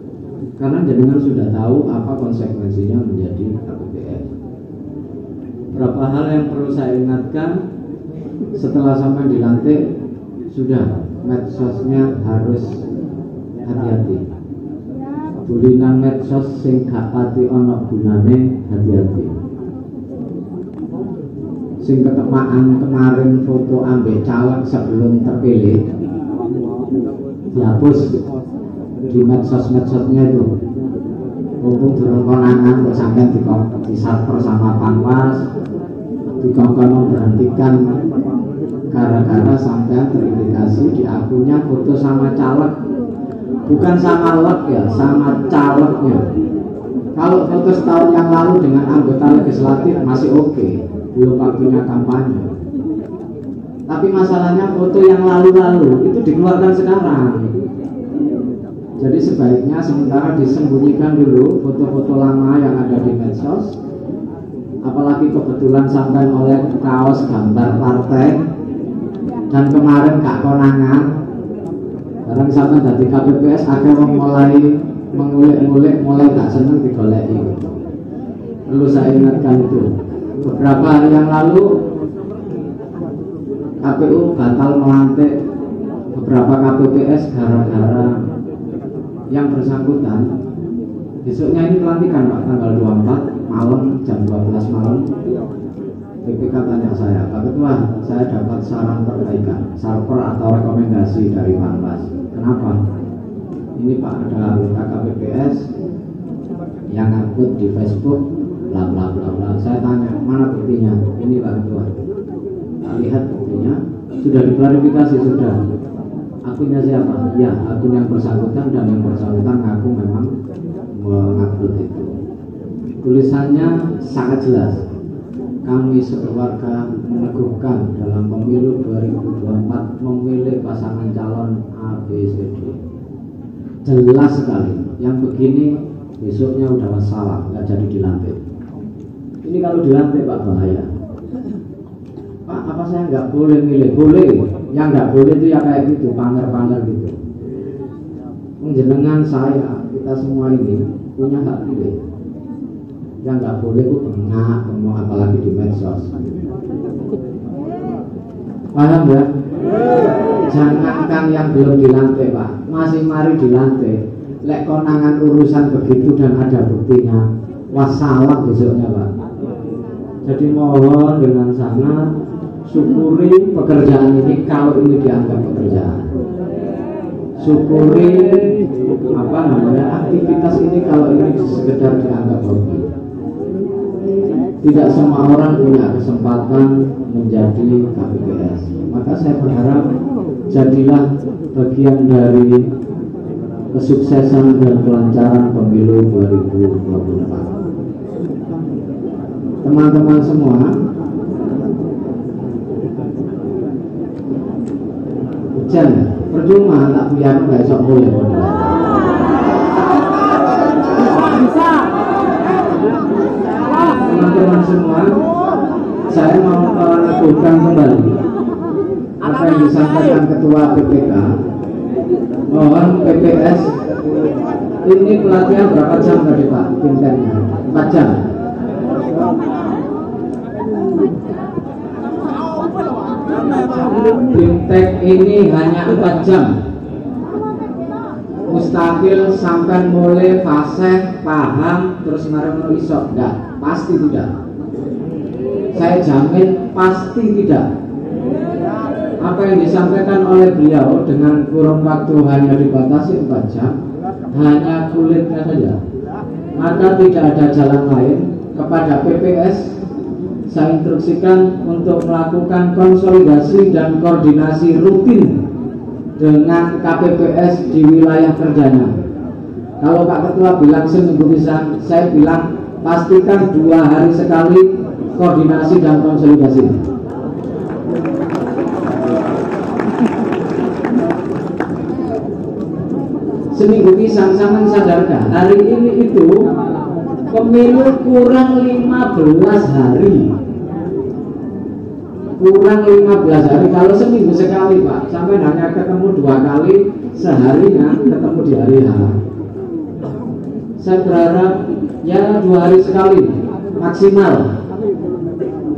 karena jenengan sudah tahu apa konsekuensinya menjadi KPPS. Beberapa hal yang perlu saya ingatkan setelah sampai dilantik, sudah medsosnya harus hati-hati. Tulinan medsos sing gak pati ana gunane, hati-hati. Sing ketemaan kemarin foto ambek caleg sebelum terpilih dihapus di medsos-medsosnya itu. Mumpung durung konangan kok sampean disarper sama Panwas, dikongkon memberhentikan gara-gara sampean terindikasi di akunnya foto sama caleg. Bukan sama leg ya, sama calegnya. Kalau foto setahun yang lalu dengan anggota legislatif masih oke, belum waktunya kampanye. Tapi masalahnya foto yang lalu-lalu itu dikeluarkan sekarang. Jadi sebaiknya sementara disembunyikan dulu foto-foto lama yang ada di medsos. Apalagi kebetulan sampai oleh kaos gambar partai dan kemarin gak konangan. Barang sampai dari KPPS akhirnya mulai mengulik-ngulik, mulai gak seneng digoleki. Perlu saya ingatkan itu. Beberapa hari yang lalu KPU batal melantik beberapa KPPS gara-gara yang bersangkutan. Besoknya ini pelantikan Pak, tanggal 24 malam jam 12 malam. BPK tanya saya, Pak Ketua, saya dapat saran perbaikan, sarper atau rekomendasi dari Panwas. Kenapa? Ini Pak, ada anggota KPPS yang upload di Facebook bla bla bla bla. Saya tanya, mana buktinya? Ini Pak Ketua. Tak lihat buktinya, sudah diklarifikasi, sudah. Akunnya siapa? Ya, akun yang bersangkutan, dan yang bersangkutan ngaku memang mengupload itu. Tulisannya sangat jelas. Kami sekeluarga meneguhkan dalam pemilu 2024 memilih pasangan calon A, B, C, D. Jelas sekali. Yang begini besoknya udah masalah, nggak jadi dilantik. Ini kalau dilantik Pak bahaya. Pak, apa saya nggak boleh milih? Boleh. Yang nggak boleh itu ya kayak gitu, pamer-pamer gitu. Menjenengan saya, kita semua ini punya hak pilih. Yang nggak boleh itu bengak, apalagi di medsos. Paham ya? Jangankan yang belum dilantik Pak, masih mari dilantik. Lek konangan urusan begitu dan ada buktinya, wassalam besoknya Pak. Jadi mohon dengan sangat syukuri pekerjaan ini kalau ini dianggap pekerjaan. Syukuri aktivitas ini kalau ini sekedar dianggap hobi. Tidak semua orang punya kesempatan menjadi KPPS. Maka saya berharap jadilah bagian dari kesuksesan dan kelancaran pemilu 2024. Teman-teman semua, hujan percuma tak biar besok boleh. Teman-teman semua, saya mau meneguhkan kembali apa yang disampaikan Ketua BPK. Mohon PPS ini pelatihan berapa jam tadi Pak? Bintangnya 4 jam. Bimtek ini hanya 4 jam. Mustahil sampai mulai fase paham terus marah isok, enggak, pasti tidak. Saya jamin pasti tidak. Apa yang disampaikan oleh beliau dengan kurun waktu hanya dibatasi 4 jam, hanya kulitnya saja. Maka tidak ada jalan lain. Kepada PPS saya instruksikan untuk melakukan konsolidasi dan koordinasi rutin dengan KPPS di wilayah kerjanya. Kalau Pak Ketua bilang seminggu bisa, saya bilang pastikan 2 hari sekali koordinasi dan konsolidasi. Seminggu pisang sama sadarkan. Hari ini itu pemilu kurang 15 hari. Kurang 15 hari. Kalau seminggu sekali Pak, sampai hanya ketemu 2 kali seharinya, ketemu di hari H. Saya berharap ya 2 hari sekali maksimal.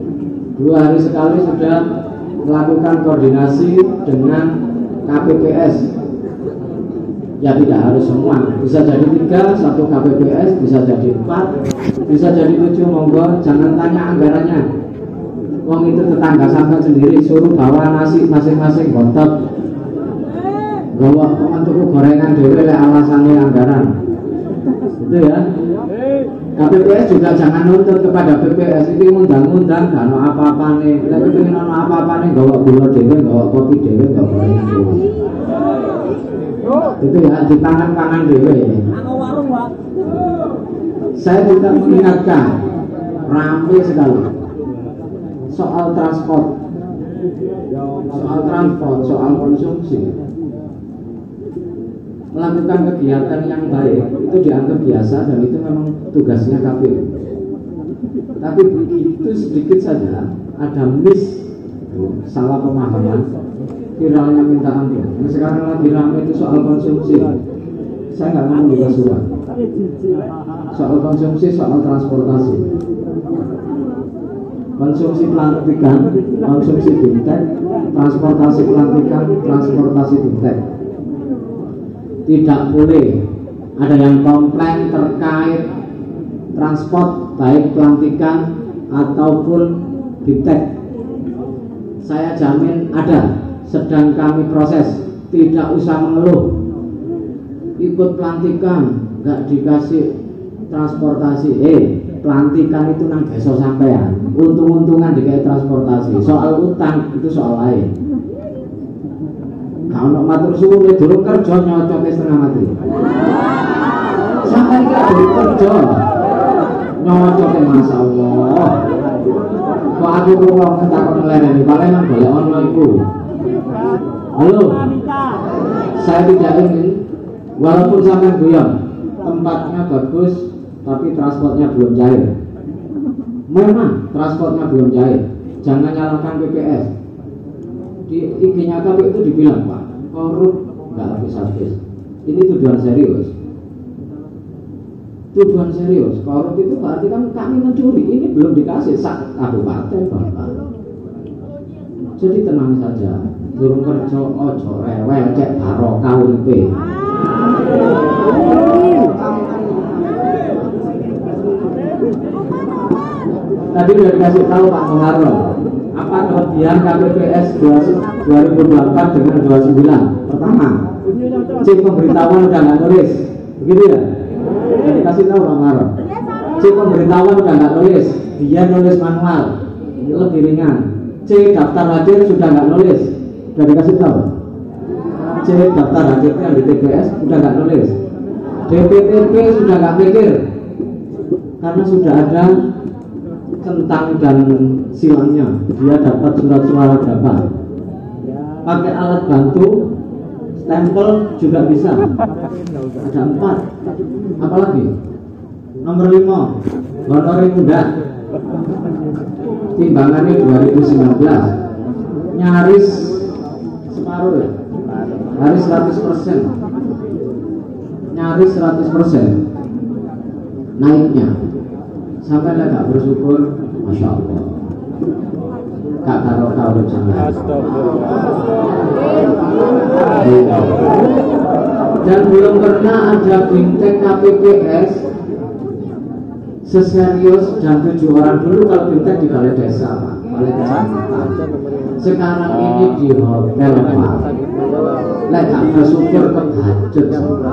2 hari sekali sudah melakukan koordinasi dengan KPPS. Ya tidak harus semua, bisa jadi 3, 1 KPPS, bisa jadi 4, bisa jadi 7, monggo jangan tanya anggarannya. Wong itu tetangga sampai sendiri, suruh bawa nasi masing-masing bontot, bawa tuku gorengan dewe lek alasannya anggaran. Itu ya. KPPS juga jangan nuntut kepada PPS ini undang-undang gak ono apa-apa nih. Lek pengen ono apa-apa nih bawa gula dewe, bawa kopi dewe, bawa gorengan dewe. Itu ya di tangan dewe. Saya juga mengingatkan ramai sekali soal transport, soal konsumsi. Melakukan kegiatan yang baik itu dianggap biasa dan itu memang tugasnya KPU. Tapi begitu sedikit saja ada salah pemahaman, viralnya minta ampun. Yang sekarang lagi ramai itu soal konsumsi. Saya nggak mau buka surat. Soal konsumsi, soal transportasi. Konsumsi pelantikan, konsumsi bimtek, transportasi pelantikan, transportasi bimtek. Tidak boleh ada yang komplain terkait transport baik pelantikan ataupun bimtek. Saya jamin ada, sedang kami proses. Tidak usah mengeluh ikut pelantikan nggak dikasih transportasi. Pelantikan itu nang desa sampean, untung-untungan dikasih transportasi. Soal utang itu soal lain. Kalau matur suwun durung kerja nyocoke setengah mati. Sampai gak durung kerja nyocoke masyaallah. Kok aku kok takon ngelereni paling nang golek ono iku. Halo. Saya tidak ingin walaupun sampean guyon, tempatnya bagus tapi transportnya belum cair. Memang transportnya belum cair. Jangan nyalakan PPS. Di IG-nya KPU itu dibilang, Pak, korup nggak habis-habis. Ini tujuan serius. Tujuan serius. Korup itu berarti kan kami mencuri. Ini belum dikasih sak kabupaten, Bapak. Jadi tenang saja. Durung kerja ojo rewel cek barokah uripe. Tadi sudah dikasih tahu Pak Mengarol apa kelebihan KPPS 2024 dengan 29. Pertama, cek pemberitahuan udah nggak nulis, begitu ya? Sudah dikasih tahu Pak Mengarol. Cek pemberitahuan udah nggak nulis, dia nulis manual, lebih ringan. C daftar hadir sudah nggak nulis, sudah dikasih tahu. C daftar hadirnya di TPS sudah nggak nulis. DPTP sudah nggak mikir, karena sudah ada centang dan silangnya, dia dapat surat suara berapa. Pakai alat bantu, stempel juga bisa. Ada 4. Apalagi? Nomor 5, honori muda. Timbangannya 2019 nyaris separuh ya, nyaris 100%, nyaris 100% naiknya. Sampai lah gak bersyukur, Masya Allah. Gak barokah berjalan. Dan belum pernah ada bimtek KPPS seserius dan 7 orang dulu. Kalau bimtek di balai desa, Pak, balai kecamatan. Sekarang ini di hotel, Pak. Lah gak bersyukur kebajut.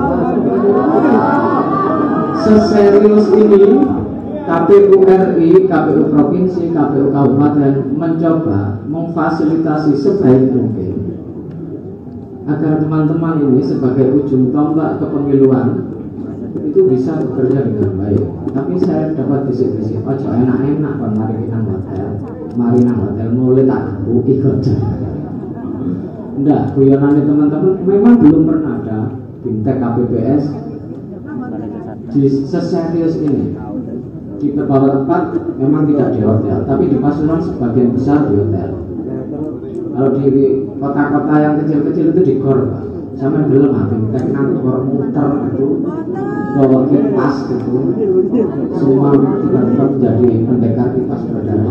Seserius ini KPU RI, KPU Provinsi, KPU Kabupaten mencoba memfasilitasi sebaik mungkin agar teman-teman ini sebagai ujung tombak kepemiluan itu bisa bekerja dengan baik. Tapi saya dapat bisik-bisik, ojo enak-enak kan mari nang hotel mulai tak ganggu ikut. Enggak, guyonannya teman-teman memang belum pernah ada bimtek KPPS di seserius ini. Di beberapa tempat memang tidak di hotel, tapi di Pasuruan sebagian besar di hotel. Kalau di kota-kota yang kecil-kecil itu di gor, Pak. Sama belum habis tekan muter gitu, bawa kipas gitu, semua tiba-tiba menjadi pendekar kipas berdarah.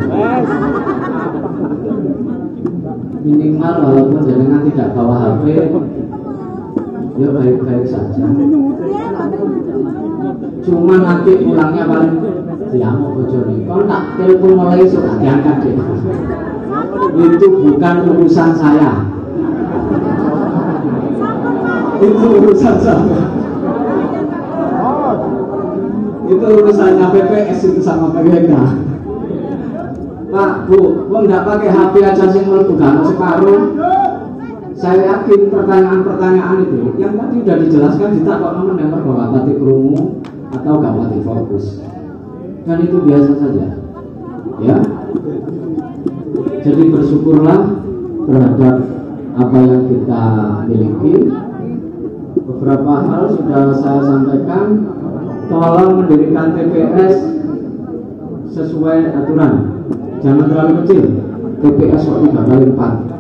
Minimal walaupun jenengan tidak bawa HP, ya baik-baik saja. Cuma nanti pulangnya paling diamuk bojone. Kalau tak telepon mulai suka diangkat deh. Itu bukan urusan saya. Itu urusan saya. Itu urusannya PPS itu sama PPK. Pak, Bu, nggak pakai HP aja sih melebu separuh. Saya yakin pertanyaan-pertanyaan itu yang tadi sudah dijelaskan ditakok mendengar bahwa batik kerungu atau gak mati fokus, dan itu biasa saja, ya. Jadi bersyukurlah terhadap apa yang kita miliki. Beberapa hal sudah saya sampaikan. Tolong mendirikan TPS sesuai aturan. Jangan terlalu kecil. TPS kok 3 kali 4.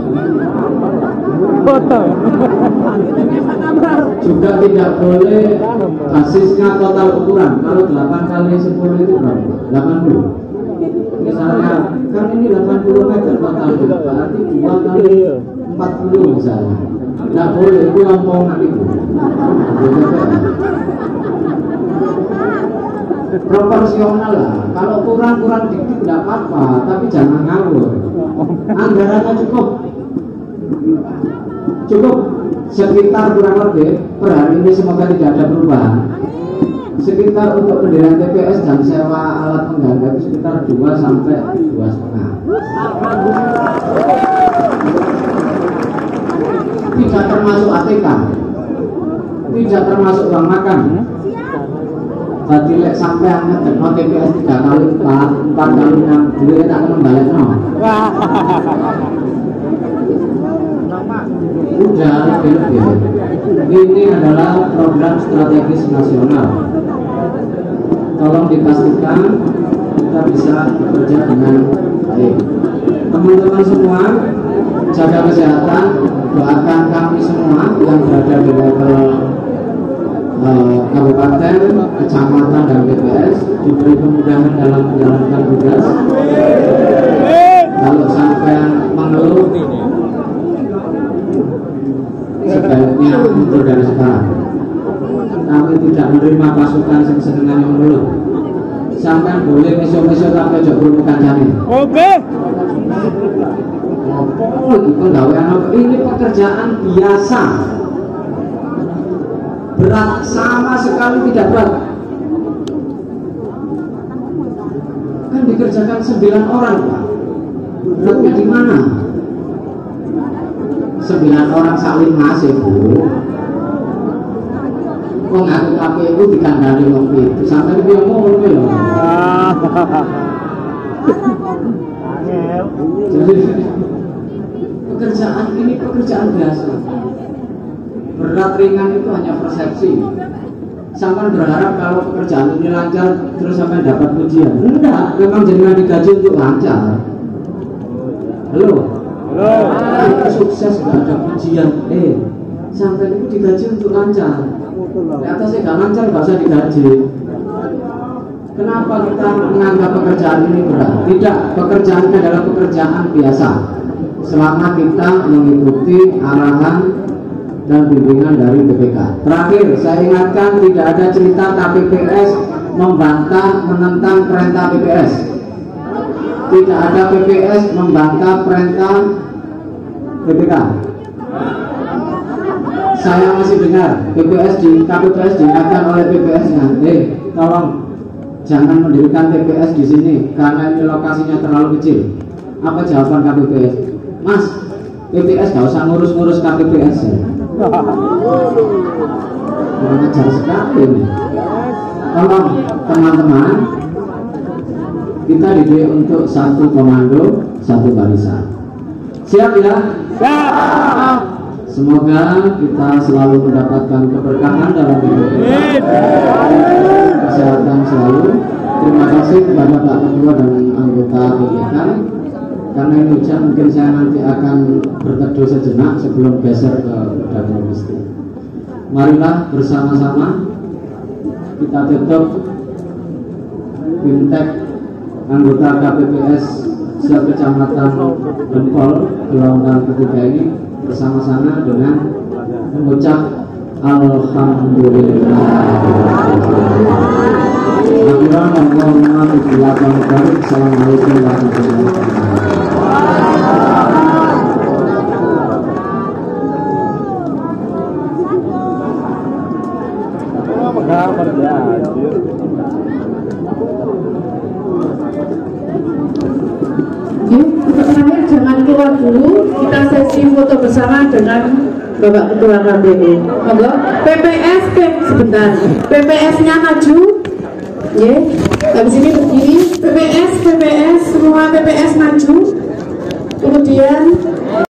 Juga tidak boleh basisnya total ukuran. Kalau 8 kali 10 itu berapa? 80. Misalnya kan ini 80 meter total, berarti 2 kali 40 misalnya. Tidak boleh, itu lompongan itu. Proporsional lah. Kalau kurang-kurang dikit tidak apa-apa, tapi jangan ngawur. Anggarannya cukup sekitar kurang lebih per hari ini, semoga tidak ada perubahan. Sekitar untuk pendirian TPS dan sewa alat pengganti itu sekitar 2 sampai 2,5. Tidak termasuk ATK, tidak termasuk uang makan. Tadi lek sampai ngedekno TPS 3 kali 4 kali 6 duit tak membalekno. Udah lebih. Ini adalah program strategis nasional. Tolong dipastikan kita bisa bekerja dengan baik. Teman-teman semua, jaga kesehatan, doakan kami semua yang berada di level kabupaten, kecamatan, dan TPS diberi kemudahan dalam menjalankan tugas. Kalau sampai mengeluh, sebaiknya mundur dari sekarang. Kami tidak menerima pasukan senengan yang mengeluh. Sampai boleh besok-besok tapi ojo berumukan jani. Oke. Ini pekerjaan biasa. Berat sama sekali tidak berat. Kan dikerjakan 9 orang, Pak. Beratnya di mana? 9 orang saling masih, Bu. Kok ngaku KPU dikandani wong itu sampai dia ngomong lho. Jadi pekerjaan ini pekerjaan biasa. Berat ringan itu hanya persepsi. Sampai berharap kalau pekerjaan ini lancar terus sampai dapat pujian. Enggak, memang jenengan digaji untuk lancar. Halo. Halo. Sukses gak ada pujian. Sampai itu digaji untuk lancar. Di atasnya gak lancar gak usah digaji. Kenapa kita menganggap pekerjaan ini berat? Tidak, pekerjaan ini adalah pekerjaan biasa. Selama kita mengikuti arahan dan bimbingan dari BPK. Terakhir, saya ingatkan tidak ada cerita KPPS membantah menentang perintah PPS. Tidak ada PPS membantah perintah BPK. Saya masih dengar KPPS diingatkan oleh PPS-nya, tolong jangan mendirikan TPS di sini karena ini lokasinya terlalu kecil. Apa jawaban KPPS? Mas, PPS gak usah ngurus-ngurus KPPS ya. Kurang ajar sekali ini. Tolong teman-teman, kita dididik untuk satu komando, satu barisan. Siap ya? Siap. Semoga kita selalu mendapatkan keberkahan dalam hidup kita, kesehatan selalu. Terima kasih kepada Pak Ketua dan anggota BPK. karena ini hujan mungkin saya nanti akan berteduh sejenak sebelum geser ke Dapur Gusti. Marilah bersama-sama kita tutup Bimtek anggota KPPS Sekecamatan Dempol gelombang ketiga ini bersama-sama dengan mengucap Alhamdulillah. Assalamualaikum warahmatullahi Untuk terakhir jangan keluar dulu, kita sesi foto bersama dengan Bapak Ketua KPU. Monggo, PPS sebentar. PPS-nya maju. Ya, habis ini berdiri. PPS semua PPS maju. Kemudian